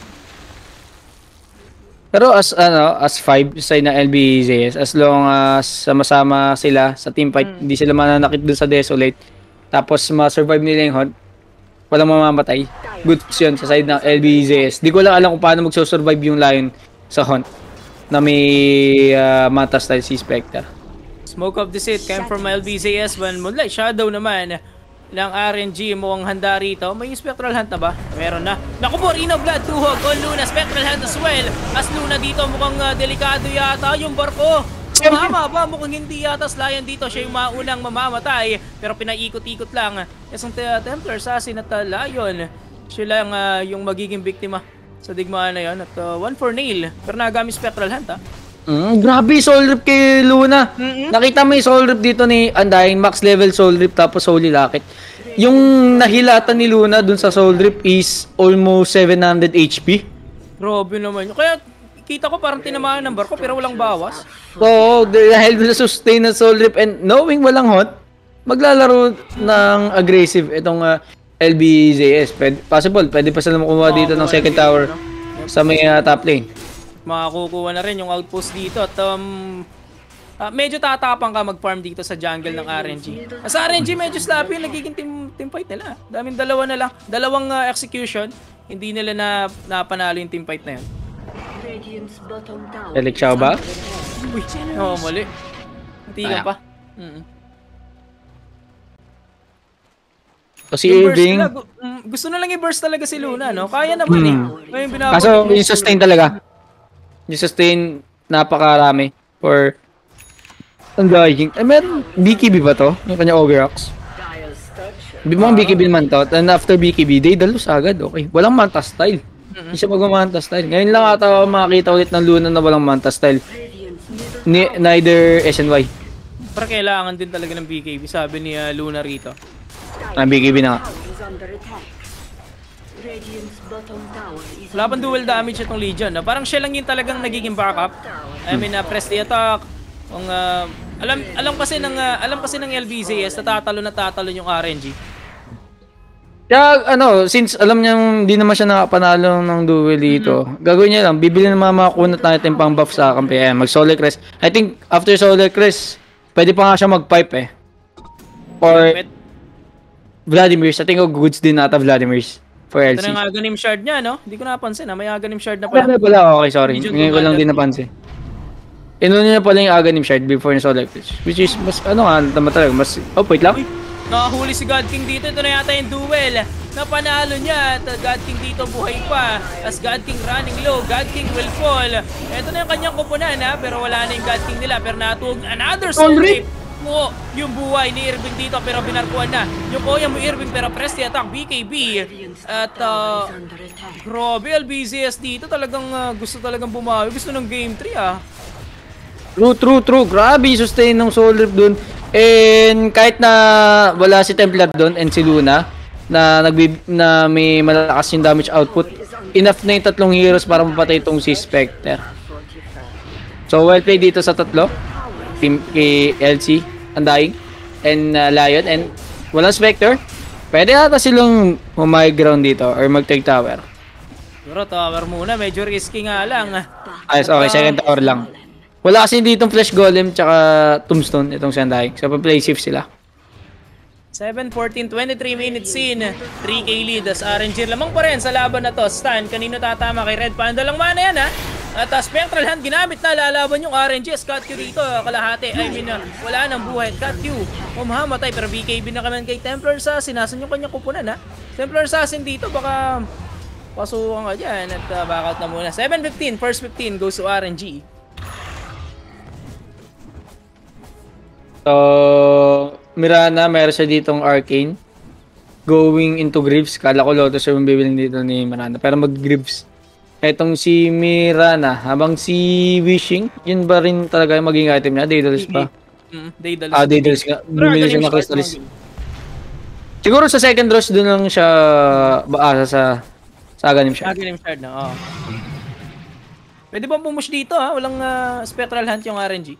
Pero as 5 side na LBCS, as long as sama-sama sila sa teamfight, hindi sila mananakit dun sa Desolate, tapos ma-survive nila yung hunt, walang mamamatay. Good yun sa side ng LBCS. Di ko lang alam kung paano magsusurvive yung Lion sa hunt na may mata style si Spectre. Smoke of Deceit came from LBCS, when Moonlight Shadow naman ng RNG mukhang handa rito. May Spectral Hunt na ba? Meron na. Naku po, Rino Blood, Tuhog on Luna, Spectral Hunt as well. As Luna dito mukhang delikado yata yung barko. Mama ba? Mukhang hindi yata Lion dito. Siya yung maunang mamamatay. Pero pinaikot-ikot lang. Isang Templar Assassin at Lion. Siya lang yung magiging biktima sa digmaan na yun. At 1 for nail. Pero nagamit Spectral Hunt ha. Grabe soul rip kay Luna. Nakita mo yung soul rip dito ni Undying. Max level soul rip tapos Holy Locket. Yung nahilatan ni Luna dun sa soul rip is almost 700 HP. Grabe naman. Kaya kita ko parang tinamaan ng barko pero walang bawas. So, dahil sa sustain na soul rip and knowing walang hot, maglalaro ng aggressive itong LBZS. Pwede pa sila makuha dito ng second tower sa may top lane. Makakukuha na rin yung outpost dito at medyo tatapang ka mag-farm dito sa jungle ng RNG. Sa RNG medyo sloppy yung nagiging team fight nila. Daming dalawa na lang. Dalawang execution. Hindi nila napanalo yung team fight na yun. Elec Xiao ba? Uy, mali. Hindi ka pa. So si Irving, gusto na lang i-burst talaga si Luna, no? Kaya naman kaso yung sustain talaga. Yung sustain napakarami for Undying. Meron BKB ba to? Yung kanya Ogreox. Mga BKB naman to. And after BKB, they dalos agad. Okay. Walang Manta style. Hindi siya mag-Manta style. Ngayon lang ata makakita ulit ng Luna na walang Manta style. Neither SNY. Pero kailangan din talaga ng BKB, sabi ni Luna rito. BKB na nga. Wala pang dual damage itong Legion. No? Parang siya lang yung talagang nagiging backup. I mean, press the attack. Kung, alam kasi ng LBZS na tatalo yung RNG. Kaya since alam niya hindi naman siya nakapanalo ng duel dito, gagawin niya lang, bibili ng mga kunat natin pang buff sa kampi. Mag Solar Crest. I think after Solar Crest, pwede pa nga siya mag-pipe Or Vladimir's. I think goods din nata Vladimir's for LC. Ito na nga Aghanim Shard niya, no? Hindi ko napansin may Aghanim Shard na pala. Okay, sorry. Ngayon ko lang din napansin. Inuna niya pala yung Aghanim Shard before yung Solar Crest. Which is, mas tama talaga. Wait lang. Nakahuli si God King dito. Ito na yata yung duel. Napanalo niya. At God King dito buhay pa. As God King running low. God King will fall. Ito na yung kanyang kupunan pero wala na yung God King nila. Pero natuog another soul rip. Yung buhay ni Irving dito pero binarkuhan na. Yung kuya mo Irving pero press the attack BKB. At grabe LBZS dito talagang gusto talagang bumawi. Gusto ng game 3 True. Grabe yung sustain ng soul rip dun. And kahit na wala si Templar doon and si Luna na may malakas yung damage output, enough na yung tatlong heroes para mapatay itong si Spectre. So well played dito sa tatlo. Team kay LC, Undying, and Lion, and walang Spectre. Pwede ata silang mag-ground dito or mag-take tower. Siguro tower muna, medyo risky nga lang. Ayos, okay, second tower lang. Wala kasi ditong flash golem tsaka tombstone itong Sandai. So, pa-play safe sila. 7:14, 23 minutes in. 3K lead as RNG. Lamang pa rin sa laban na to. Stan, kanino tatama? Kay Red Panda lang mana yan ha. At Spectral Hand, ginamit na lalaban yung RNG. Scott Q dito, kalahati. I mean, wala nang buhay. Scott Q, mamamatay. Pero BKB na kami kay Templar Assassin. Nasaan yung kanyang kupunan ha? Templar Assassin dito, baka pasukan ka dyan. At back out na muna. 7:15, first 15 goes to RNG. So, Mirana, meron siya ditong Arcane. Going into Greaves. Kala ko Lotus yung bibiling dito ni Mirana. Pero mag-Greaves. Etong si Mirana, habang si Wishing, yun ba rin talaga yung maging item niya? Daedalus pa? Daedalus. Daedalus nga. Bumili siya ng Crystallis. Siguro sa second rush, doon lang siya baasa sa Aghanim Shard. Aghanim Shard na, oo. Pwede bang pumush dito ha? Walang Spectral Hunt yung RNG.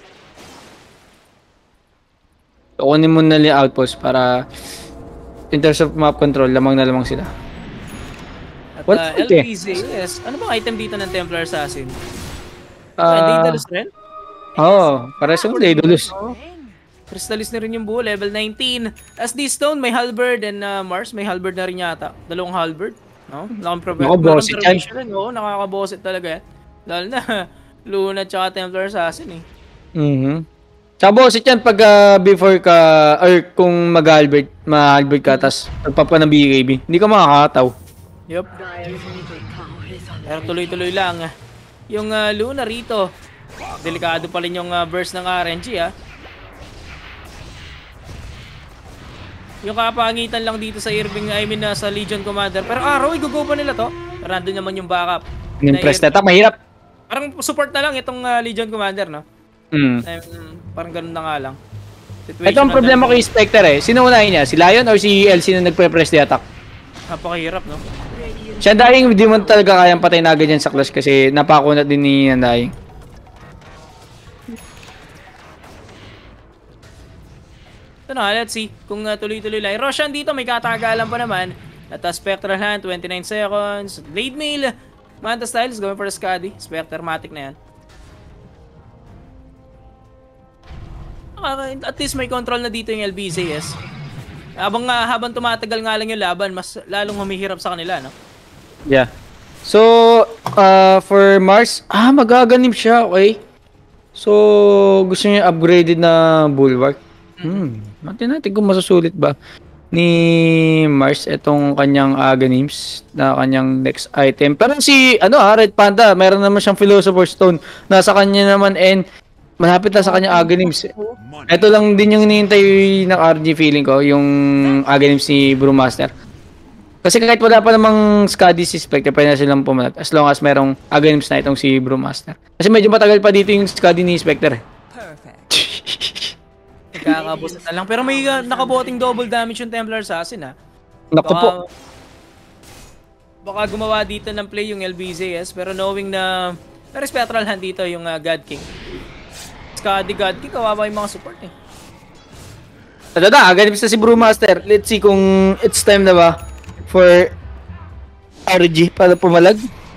Kunin mo na yung outpost para in terms of map control, lamang na lamang sila. At LPZ, ano bang item dito ng Templar Assassin? Daedalus rin? Oo, para sa Daedalus. Crystallis na rin yung buo, level 19. SD Stone, may Halberd, and Mars, may Halberd na rin yata. Dalawang Halberd. No? Nakabosit yan. Oo, nakakabosit talaga yan. Lalo na, Luna tsaka Templar Assassin eh. Tsaka bosit yan pag before ka, or kung mag-Halberd ka, tas pagpapa ng BKB, hindi ka makakataw. Yup. Pero tuloy-tuloy lang. Yung Luna rito, delikado pa rin yung burst ng RNG ha. Yung kapangitan lang dito sa Irving, I mean sa Legion Commander. Pero araw, i-go pa nila to. Pero nandun naman yung backup. Yung press na mahirap. Parang support na lang itong Legion Commander, no? Parang ganun na nga lang. Ito ang problema ko yung Spectre eh. Sino unahin niya? Si Lion or si LC na nagpe-press the attack? Napakahirap, no? Siya Undying, hindi mo talaga kayang patay na agad yan sa clash kasi napakunat din ni Undying. Ito na, let's see kung tuloy-tuloy lang. Roshan dito, may katagalan pa naman. At Spectral Hand, 29 seconds. Blade Mail, Manta Styles, going for the Skadi. Spectre, matic na yan. At least may control na dito yung LBZS. Habang tumatagal nga lang yung laban, mas lalong humihirap sa kanila, no? Yeah. So, for Mars, magaganim siya, okay? So, gusto niya upgraded na Bulwark. Natin kung masusulit ba ni Mars itong kanyang Aghanims na kanyang next item. Pero si, Red Panda, meron naman siyang Philosopher's Stone. Nasa kanya naman and malapit na sa kanyang Aghanims. Ito lang din yung hinihintay ng RG feeling ko, yung Aghanims ni Brewmaster. Kasi kahit wala pa namang Skadi si Spectre, pwede na silang pumalag. As long as merong Aghanims na itong si Brewmaster. Kasi medyo matagal pa dito yung Skadi ni Spectre. Perfect. Nagkakabusit na lang. Pero may nakaboting double damage yung Templar Assassin ha. Naku po. Baka gumawa dito ng play yung LBZS. Pero knowing na Spectral Hand dito yung God King. Skadi God King, kawawa yung mga support eh. Aghanims na si Brewmaster. Let's see kung it's time na ba for RG para pumalag.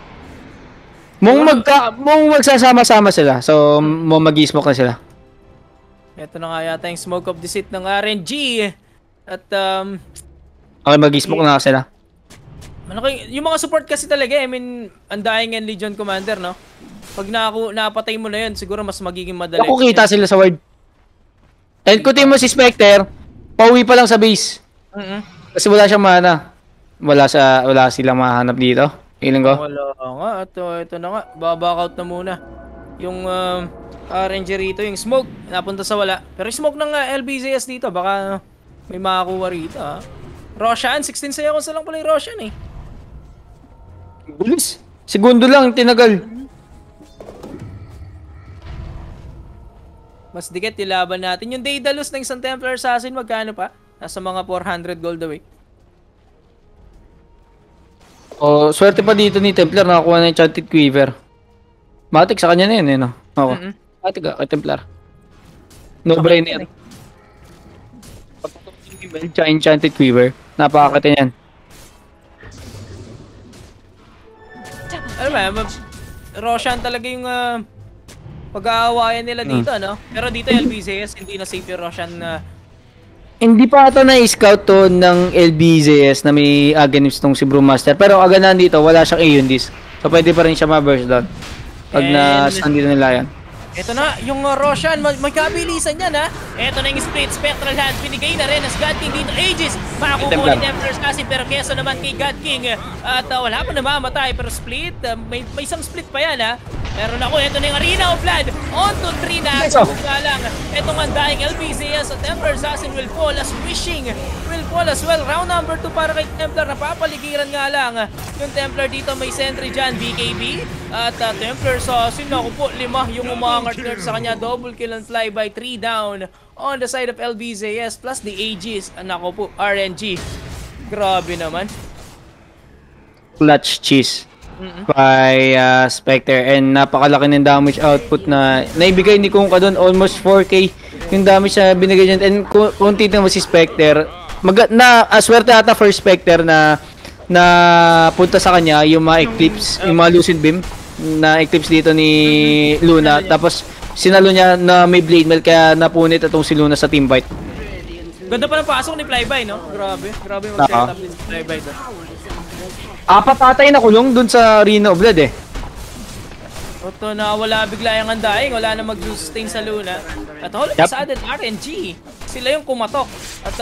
Mong magsasama-sama sila. So, mag-i-smoke na sila. Ito na nga yata yung smoke of deceit ng RNG. At okay, mag-i-smoke na sila. Yung mga support kasi talaga, I mean, Undying and Legion Commander, no? Pag napatay mo na yun, siguro mas magiging madali. Ako kita sila sa ward. And kutin mo si Spectre, pauwi pa lang sa base. Kasi wala siyang mana. Wala silang mahanap dito. Ilan ko? Wala nga. Ito na nga. Baback out na muna. Yung RNG rito, yung smoke, napunta sa wala. Pero yung smoke ng LBZS dito, baka may makakuha rito. Ha? Roshan, 16 seconds na lang pala yung Roshan eh. Bilis. Segundo lang, tinagal. Mas dikit yung laban natin. Yung Daedalus ng isang Templar Assassin, magkano pa? Nasa mga 400 gold away. Oh, swerte pa dito ni Templar, nakakuha na yung Enchanted Quiver. Matik sa kanya na yun, eh, no? Oo. Matik kay Templar. No brainer. Tsaka Enchanted Quiver. Napakakata yan. Ano ba, Roshan talaga yung pag-aawayan nila dito, no? Pero dito yung LBZS, hindi na safe yung Roshan na... Hindi pa ata na-scout to ng LBZS na may against tong si Brewmaster. Pero aga nandito, wala siyang Aeon Disc. So pwede pa rin siya ma-burst down. Pag na-stand dito nila yan. Ito na, yung Roshan, magkabilisan yan ha. Ito na yung split spectral hand, pinigay na rin as God King dito. Aegis, makukuha ni Emperor's Cassie, pero kesa naman kay God King. At wala pa namamatay, pero split, may isang split pa yan ha. Pero naku, ito na yung Arena of Blood. On to 3 na, nga lang. Itong undying LBZS at Emperor's Assassin will fall as wishing. Will fall as well. Round number 2 para kay Templar, napapaligiran nga lang. Yung Templar dito may sentry dyan, BKB. At Templar Assassin, naku po, 5 yung umangat sa kanya. Double kill and fly by 3 down on the side of LBZS plus the Aegis. Naku po, RNG. Grabe naman. Clutch cheese. By Spectre, and napakalaki ng damage output na naibigay ni Kunkka doon, almost 4k yung damage na binigay niya. And kung titignan mo si Spectre, aswerte ata for Spectre na punta sa kanya yung mga Eclipse, yung mga Lucid Beam na Eclipse dito ni Luna, tapos sinalo niya na may Blade Mail, kaya napunit itong si Luna sa team fight. Ganda pa ng pasok ni Flyby, no? Grabe mag-setup ni Flyby doon. Apat ata yung nakulong dun sa Arena of Blood eh. Ito na wala bigla yung undying, wala na mag-sustain sa Luna. At all of a sudden, RNG, sila yung kumatok. At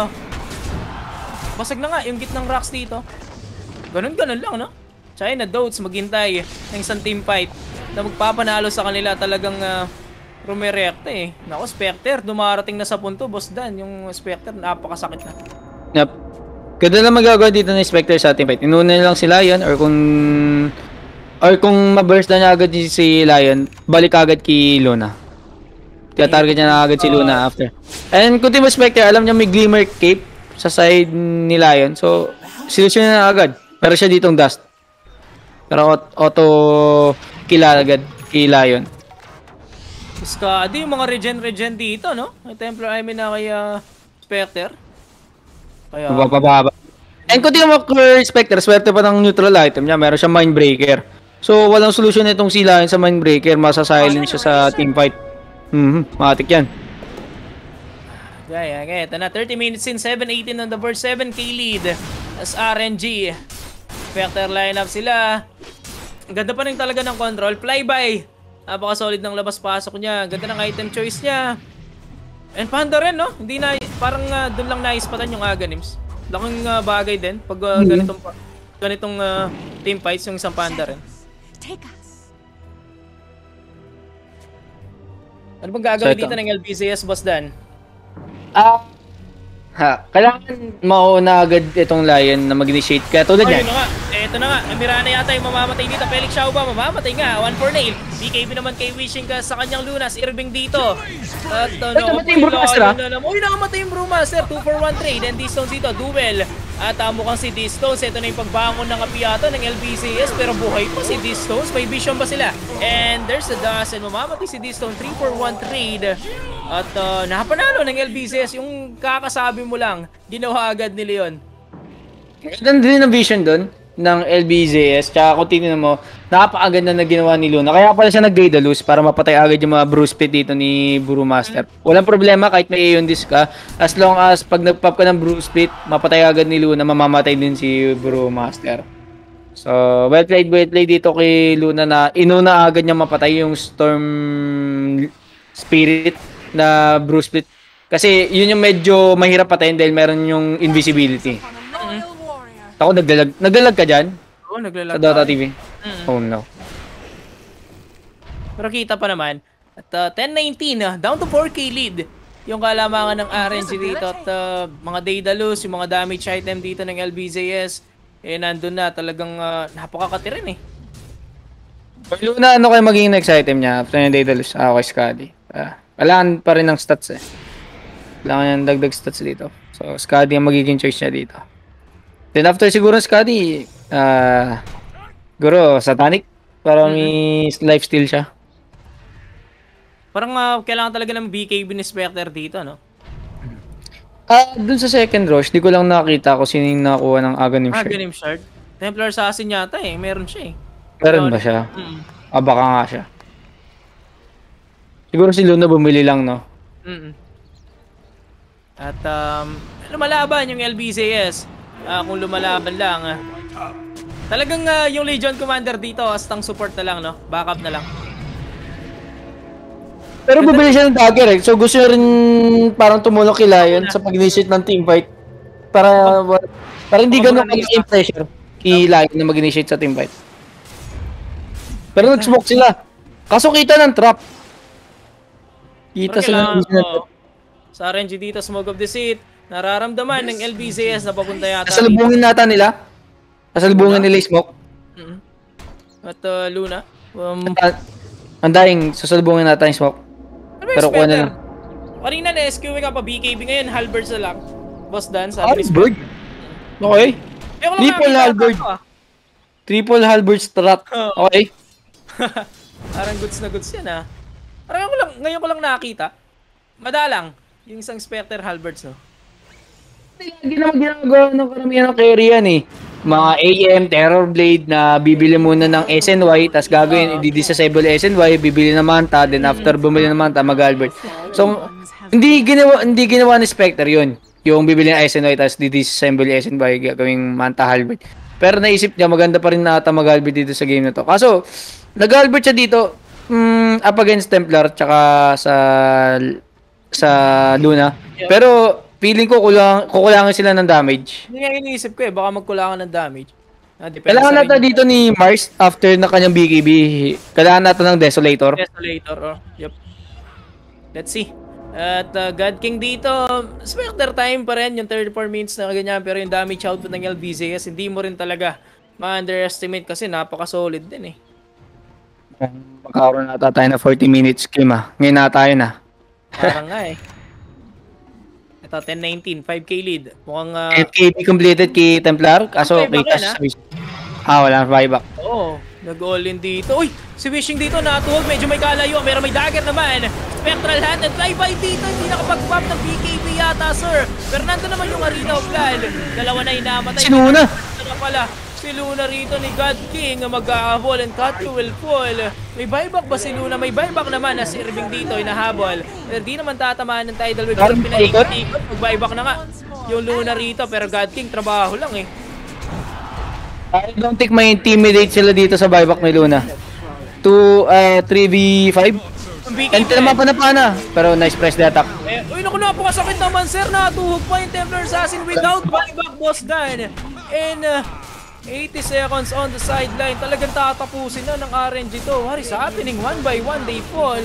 basag na nga yung gitnang rocks dito. Ganun lang, no? China Dotes maghintay ng isang team fight na magpapanalo sa kanila. Talagang rumireacta eh. Naku, Spectre, dumarating na sa punto, Boss Dan. Yung Spectre, napakasakit na. Yep. Ganda lang magagawa dito ng Spectre sa team fight. Inuna lang si Lion, or kung ma-burst na niya agad si Lion, balik agad kay Luna. Kaya target niya na agad si Luna after. And kung team Spectre, alam niya may Glimmer Cape sa side ni Lion. So, silusyon na agad. Pero siya ditong Dust. Pero auto kill agad kay Lion. Skadi, yung mga regen dito, no? May Templar, I mean na kay Spectre. Kaya... Mababa. And kung di mo Spectre, swerte pa ng neutral item niya, meron siyang Mindbreaker. So, walang solusyon itong si Lion sa Mindbreaker, masa-silence siya sa teamfight. Matik yan. Yeah, ito na, 30 minutes in, 7-18 on the board, 7k lead as RNG. Spectre lineup sila. Ang ganda pa rin talaga ng control. Flyby, napaka-solid ng labas-pasok niya. Ganda ng item choice niya. And Panda rin, no? Hindi na, parang doon lang naispatan yung Aganims. Laking bagay din pag ganitong team fights yung isang Panda rin. Ano bang gagawin dito ng LBZS, Boss Dan? Kailangan mauna agad itong Lion na mag-initiate. Kaya tulad yan. Ito na nga. Mirana yata yung mamamatay dito. Felix Xiao ba? Mamamatay nga. 1 for nail. BKB naman kay Wishing ka sa kanyang Luna. Si Irving dito. At namatay yung Brewmaster. Uy, nakamatay yung Brewmaster. 2 for 1 trade. And D-Stones dito. Duel. At mukhang si D-Stones. Ito na yung pagbangon ng apiato ng LBCS. Pero buhay pa si D-Stones. May vision ba sila? And there's the dust. And mamamatay si D-Stone. 3 for 1 trade. At nakapanalo ng LBCS. Yung kakasabi mo lang, ginawa agad ni Leon. Ganda din ang vision doon ng LBZS. Tsaka kung tingnan mo, napakaganda na ginawa ni Luna. Kaya pala siya nag-Daedalus para mapatay agad yung mga Bruce Pit dito ni Brewmaster. Walang problema kahit may Aeon Disc ka. As long as pag nag-pop ka ng Bruce Pit, mapatay agad ni Luna, mamamatay din si Brewmaster. So, well played dito kay Luna na inuna agad niya mapatay yung Storm Spirit na Bruce Pit. Kasi yun yung medyo mahirap patayin dahil meron yung invisibility. Ako, naglalag ka dyan? Oo, naglalag sa Dota TV? Oh no. Pero kita pa naman. At 10-19, down to 4k lead. Yung kalamangan ng RNG dito. At mga Daedalus, yung mga damage item dito ng LBZS. Nandun na. Talagang napakakatirin eh. Luna, ano kayo magiging next item niya after yung Daedalus? Okay, Skadi. Kailangan pa rin ng stats eh. Kailangan yung dagdag stats dito. So, Skadi ang magiging choice niya dito. Then after siguro Skadi, siguro Satanic para may lifesteal siya. Parang kailangan talaga ng BKB ni Spectre dito, no? Dun sa second rush, di ko lang nakita kung sino yung nakakuha ng Aghanim Shard. Aghanim Shard. Templar Assassin yata eh. Meron siya eh. Meron ba siya? Mm. Baka nga siya. Siguro si Luna bumili lang, no? Mm. At lumalaban yung LBZS. Kung lumalaban lang. Talagang yung Legion Commander dito, astang support na lang, no? Backup na lang. Pero bumili siya ng dagger eh. So gusto niya rin parang tumulong kay Lion sa pag-initiate ng teamfight. Para hindi ganun ang pressure kay Lion na mag-initiate sa teamfight. Pero nag-smoke sila. Kaso kita ng trap. Kita sila ng sa RNG dito, Smoke of Deceit. Nararamdaman ng LBZS na papunta yata. Kasalubungin nata nila. Kasalubungin nila yung smoke. At Luna. Andaing, sasalubungin natin yung smoke. Pero kuha na lang. Kanina na-SQ ka pa BKB, ngayon Halberds na lang. Boss Dan, sa Halberd? Okay. Triple Halberd. Triple Halberd strat. Okay. Parang goods na goods yan ah. Parang ngayon ko lang nakita. Madalang. Yung isang Spectre Halberds, no? Hindi naman ginagawa ng karamihan ng carry yan eh. Mga AM, Terror Blade na bibili muna ng SNY, tapos gagawin, i-disassemble SNY, bibili ng Manta, then after bumili ng Manta, mag-Halberd. So, hindi ginawa ni Spectre yun. Yung bibili ng SNY, tapos di-disassemble SNY, gagawing Manta Halberd. Pero naisip niya, maganda pa rin na ata mag-Halberd dito sa game na to. Kaso, nag-Halberd siya dito, up against Templar, tsaka sa Luna. Pero, feeling ko kukulangan sila ng damage. Hindi nga iniisip ko eh, baka magkulangan ng damage. Kailangan natin dito ni Mars after na kanyang BKB. Kailangan natin ng Desolator. Desolator, Yep. Let's see. At God King dito, Spectre time pa rin, yung 34 minutes na ganyan. Pero yung damage output ng LBZS, hindi mo rin talaga ma-underestimate kasi napaka-solid din eh. Magkakaroon na tayo na 40 minutes game ah. Ngayon na tayo na. Parang nga eh. Ito, 10-19, 5k lead. Mukhang... 10k completed kay Templar. Kaso, may cash sa Wishing. Wala na buyback. Oo, nag-all in dito. Uy, si Wishing dito natuhog. Medyo may kalayo, pero may dagger naman. Spectral hand and fly-by dito. Hindi nakapag-pop ng BKB yata, sir. Pero nandun naman yung Arena of Blood. Dalawa na inamatay. Si Luna. Ano pala? Si Luna rito ni God King mag-ahabol and cut to will fall. May buyback ba si Luna? May buyback naman na si Irving dito inahabol. Pero di naman tatamaan ng tidal wave. Pero pinaikot-ikot. Mag-buyback na nga. Yung Luna rito pero God King trabaho lang eh. I don't think may intimidate sila dito sa buyback ni Luna. 3v5. And naman pana. Pero nice press the attack. Uy, naku, napakasakit naman sir. Natuhog pa yung Templar Assassin without buyback, boss Dan. And 80 seconds on the sideline. Talagang tatapusin na ng RNG to. What is happening? One by one, they fall.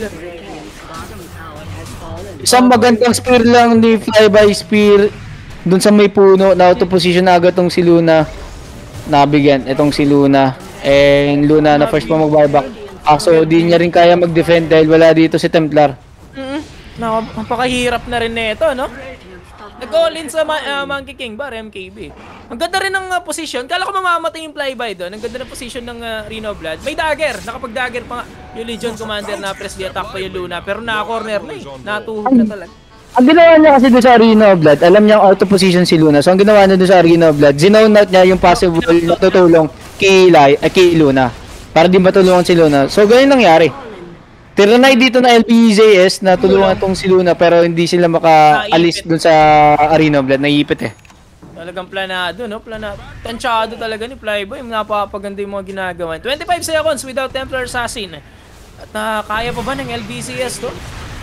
Isang magandang spear lang ni fly-by spear dun sa may puno. Na auto position na agad tong si Luna. Nabigyan itong si Luna. And Luna na first pa mag-buyback. So di niya rin kaya mag-defend dahil wala dito si Templar. Napakahirap na rin nito, no? Nag-all in sa Monkey King Bar, MKB. Ang ganda rin ng position. Kala ko mamamatay yung flyby doon. Ang ganda ng position ng Reno Blood. May dagger. Nakapag-dagger pa nga yung Legion Commander na press the attack pa yung Luna. Pero naka-corner na eh. Natuhog na talaga. Ang ginawa niya kasi doon sa Arena of Blood, alam niya ang auto position si Luna. So ang ginawa niya doon sa Arena of Blood, zinown out niya yung possible na tutulong kay Luna. Para di matulungan si Luna. So ganyan nangyari. Tiranay dito na LBZS na tulungan tong si Luna pero hindi sila maka-alis dun sa Arena of Blood. Naiipit eh. Talagang planado, no? Tansyado talaga ni Flyboy. Napapaganda yung mga ginagawa. 25 seconds without Templar Assassin. At kaya pa ba ng LBZS to?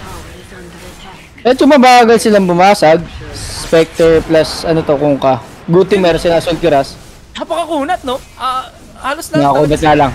Medyo mabagal silang bumasag. Spectre plus ano to kung ka. Good thing meron sila Assault Cuirass. Napakakunat, no? Halos lang. Nakakunat na lang.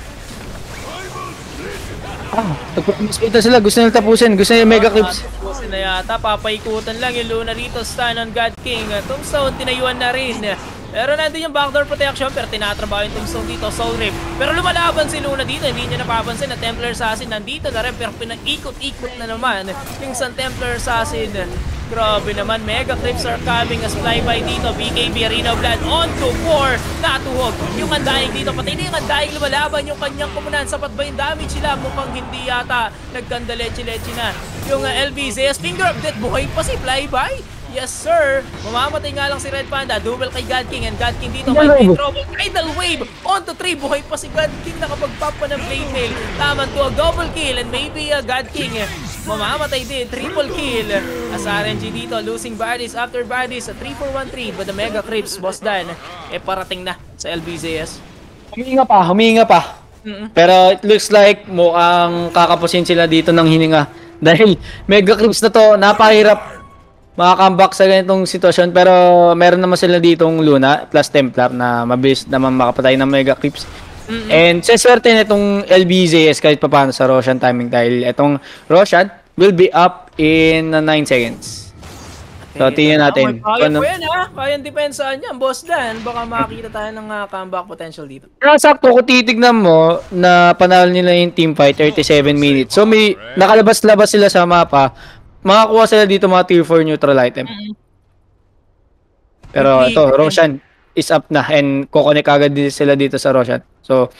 Tagpapamiskita sila, gusto nila tapusin, gusto nila mega clips. Tapusin na yata, papaikutan lang yung Luna rito, stun on God King. Tombstone, tinayuan na rin. Pero nandun yung backdoor protection, pero tinatrabaho yung Tombstone dito, Soul Rip. Pero lumalaban si Luna dito, hindi niya napapansin na Templar Assassin nandito na rin, pero pinag-ikot-ikot na naman yung isang Templar Assassin. Grabe naman, mega clips are coming as flyby dito. BKB Arena of Blood on to 4. Natuhog. Yung Undying dito. Pati na yung Undying lumalaban. Yung kanyang kumunan. Sapat ba yung damage sila? Mukhang hindi yata. Nagkanda leche-leche na. Yung LBZS finger of death. Buhay pa si flyby. Yes, sir! Mamamatay nga lang si Red Panda. Double kay God King. And God King dito may trouble. Tidal Wave! On to 3. Buhay pa si God King. Nakapag-pop pa ng Blade Mail. Taman to a double kill. And maybe God King mamamatay din. Triple kill. As RNG dito, losing bodies after bodies. 3-4-1 trade. But the Mega Crips, Boss Dan, parating na sa LBZS. Huminga pa. Pero it looks like mukhang kakapusin sila dito ng hininga. Dahil Mega Crips na to, napahirap maka-comeback sa ganitong sitwasyon. Pero meron naman sila ditong Luna plus Templar na mabilis naman makapatay ng Mega Crips. And sa swerte na itong LBZS kahit pa paano sa Roshan timing dahil itong Roshan will be up in 9 seconds. So, tingnan natin. Kaya po yan ha. Kayang depensahan yan, Boss Dan. Baka makakita tayo ng comeback potential dito. Pero sakto, kung titignan mo na panalo nila yung teamfight, 37 minutes. So, may nakalabas-labas sila sa mapa. Makakuha sila dito mga tier 4 neutral item. Pero ito, Roshan is up na and kukonek agad sila dito sa Roshan. So,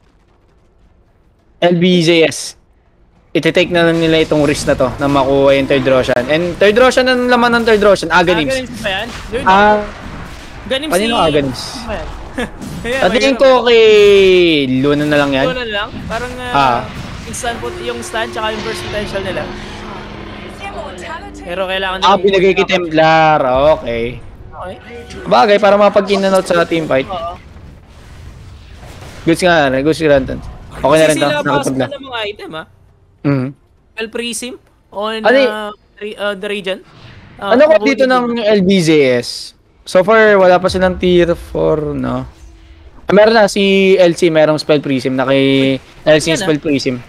LBZS, iti-take na lang nila itong risk na to na makuha yung third Roshan. And third Roshan, ang laman ng third Roshan? Aghanim's. Aghanim's ba yan? Aghanim's Kanino Aghanim's? Ayan, tingin ko kay Luna na lang yan. Luna lang? Parang instant yung stand tsaka yung burst potential nila. Pero kailangan nila... binigay kay Templar. Okay. Bagay, para mapag-in-and-out sa teamfight. Goods nga, goods nga rin. Okay na rin to, nakapagla. Kasi sila mga item ha? Spell Prism on the region. Ano ko dito ng LBZS? So far, wala pa silang tier 4, no? Meron na si LC, merong Spell Prism na kay LC Spell Prism.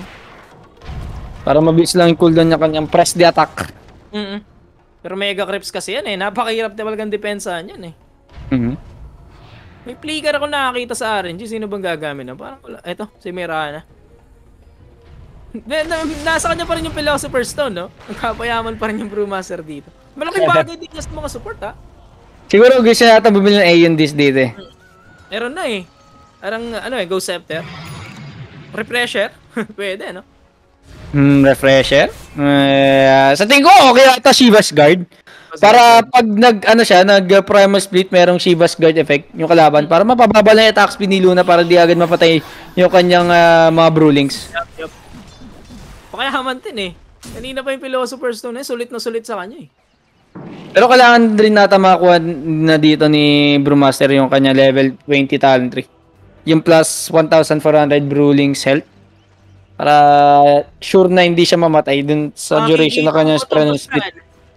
Para mabilis lang yung cooldown niya kanyang press the attack. Pero Mega Crips kasi yan eh. Napakahirap talagang depensahan yan eh. May flicker ako nakakita sa RNG. Sino bang gagamit na? Parang wala. Eto, si Mirana. Nasa kanya pa rin yung Philosopher's Stone, no? Nagpapayaman pa rin yung Brewmaster dito. Malaking bagay din sa mga support, ha? Siguro gusto niya yata bumili ng Aeon Disc dito eh. Meron na eh. Parang Ghost Scepter. Refresher. Pwede, no? Refresher. Sa tingin ko, okay ata Shiva's Guard. Para pag nag-primal split, merong Shiva's Guard effect yung kalaban. Para mapababa lang yung attack speed ni Luna para di agad mapatay yung kanyang mga Brewlings. Yup. Pakayaman din eh. Kanina pa yung Philosopher's Stone eh. Sulit na sulit sa kanya eh. Pero kailangan rin nata makakuha na dito ni Brewmaster yung kanya level 20 talent tree. Yung plus 1,400 Brewlings health. Para sure na hindi siya mamatay dun sa duration na kanya primal split.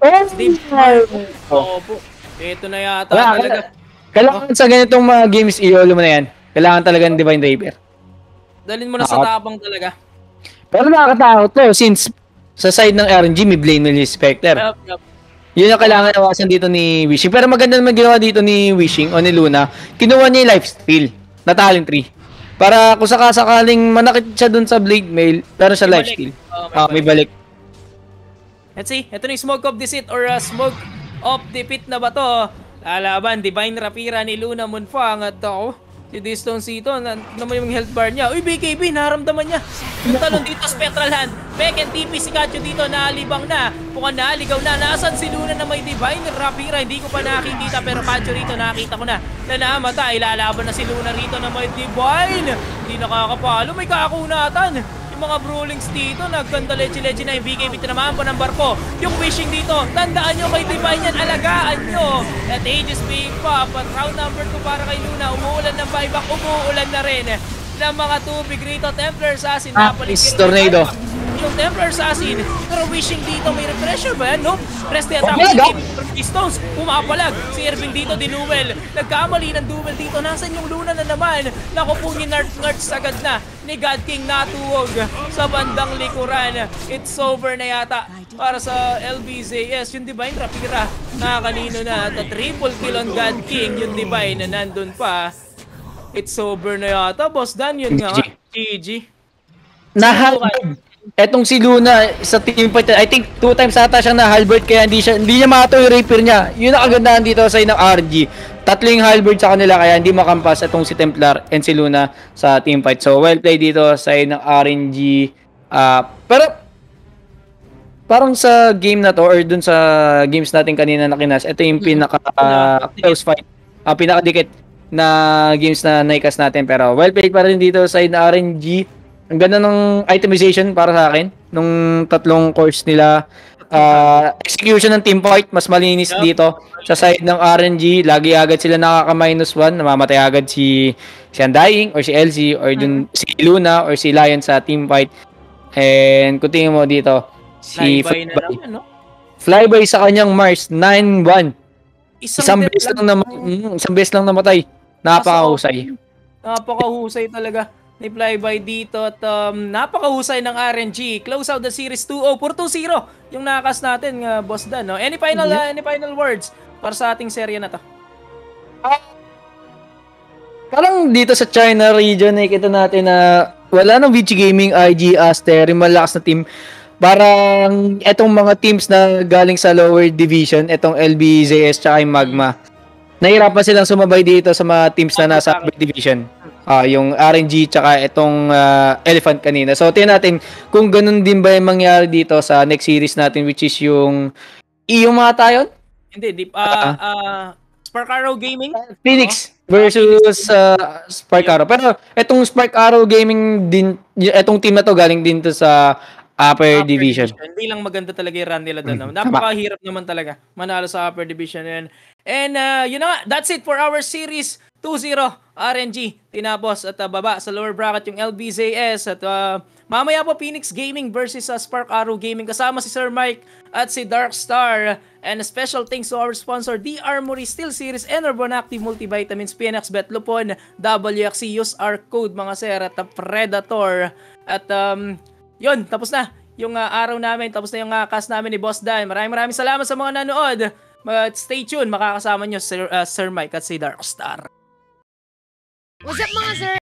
Ito na yata talaga. Kailangan sa ganitong mga games, i-olo mo na yan. Kailangan talagang Divine Rapier. Dalhin mo na sa tabang talaga. Pero nakakatakot to since sa side ng RNG may Blade Mail Spectre. Yun ang kailangan nawasan dito ni Wishing. Pero maganda naman ginawa dito ni Wishing o ni Luna. Kinuha niya yung lifesteal na talent tree. Para kung sakasakaling manakit siya dun sa Blade Mail, pero sa lifesteal. May balik. Let's see, ito na yung Smoke of the Pit or Smoke of the Pit na ba to? Lalaban, Divine Rapira ni Luna Moonfang at si Distone Sito, naman yung health bar niya. Uy, BKB, naramdaman niya. Yung talon dito, Spectral Hand. Pek and TP, si Kacho dito, naalibang na. Mukhang naaligaw na. Nasaan si Luna na may Divine Rapira? Hindi ko pa nakikita, pero Kacho rito, nakita ko na. Na namatay, lalaban na si Luna rito na may Divine. Hindi nakakapalo, may kakunatan. Mga Brewlings dito, nagkanda leche-leche na yung BKB, tinamaan pa ng barko. Yung Wishing dito, tandaan nyo kay Divine yan, alagaan nyo. At Aegis being pop, at round number 2 para kay Luna, umuulan ng buyback, umuulan na rin ng mga tubig rito. Templar Assassin, Is Tornado. Yung Templar Assassin, pero Wishing dito, may refresher ba yan, no? Press the attack, Stones, pumapalag. Si Irving dito, dinuel. Nagkamali ng duel dito. Nasaan yung Luna na naman? Naku po ni Narts agad na ni God King natuwag sa bandang likuran. It's over na yata para sa LBZS. Yung Divine Rapira na kanino na at triple kill on God King. Yung Divine na nandun pa. It's over na yata. Boss Dan, yun nga. GG. Etong si Luna sa teamfight, I think 2 times ata siyang na-halberd kaya hindi niya makato yung rapier niya. Yun ang kagandahan dito sa ng RG. 3 yung halberd sa kanila kaya hindi makampas itong si Templar and si Luna sa teamfight. So well played dito sa ng RNG. Pero parang sa game na to or dun sa games natin kanina na kinas, ito yung pinaka close fight, pinakadikit na games na naikas natin. Pero well played pa rin dito side na RNG. Ang ganda ng itemization para sa akin nung tatlong course nila. Execution ng team fight mas malinis dito sa side ng RNG. Lagi agad sila nakaka--1, namamatay agad si Undying or si LZ or dun si Luna or si Lion sa team fight. And kung tingin mo dito, si Flyby na lang, ano? Flyby sa kanyang Mars 9-1. Isang Isang beses lang namatay. Napakahusay. Napakahusay talaga ni Flyby dito at napakahusay ng RNG. Close out the series 2-0 for 2-0 yung nakakas natin, Boss Dan, no? Any final words para sa ating serye na to? Parang dito sa China region, nakikita natin na wala nang VG Gaming, IG, Aster, yung malakas na team. Parang etong mga teams na galing sa lower division, etong LBZS tsaka yung Magma, nahirapan silang sumabay dito sa mga teams na nasa upper division. Yung RNG tsaka itong Elephant kanina. So, tingnan natin kung ganun din ba yung mangyari dito sa next series natin, which is yung mga tayon? Hindi, Spark Arrow Gaming? Phoenix versus Spark Arrow. Pero itong Spark Arrow Gaming din, itong team na to galing din to sa upper division. Hindi lang maganda talaga yung run nila doon. Napakahirap naman talaga manalo sa upper division yun. And yun na nga, that's it for our series 2-0 RNG. Tinapos at baba sa lower bracket yung LBZS at mamaya po Phoenix Gaming versus Spark Arrow Gaming kasama si Sir Mike at si Darkstar. And a special thanks to our sponsor The Armory Steel Series and Urban Active Multivitamins, PNX Bet Lupon, WXC. Use our code mga sir at Predator. At yun, tapos na yung araw namin, tapos na yung cast namin ni Boss Dan. Maraming salamat sa mga nanood. Stay tuned, makakasama nyo Sir Mike at si Darkstar. What's up mga sir?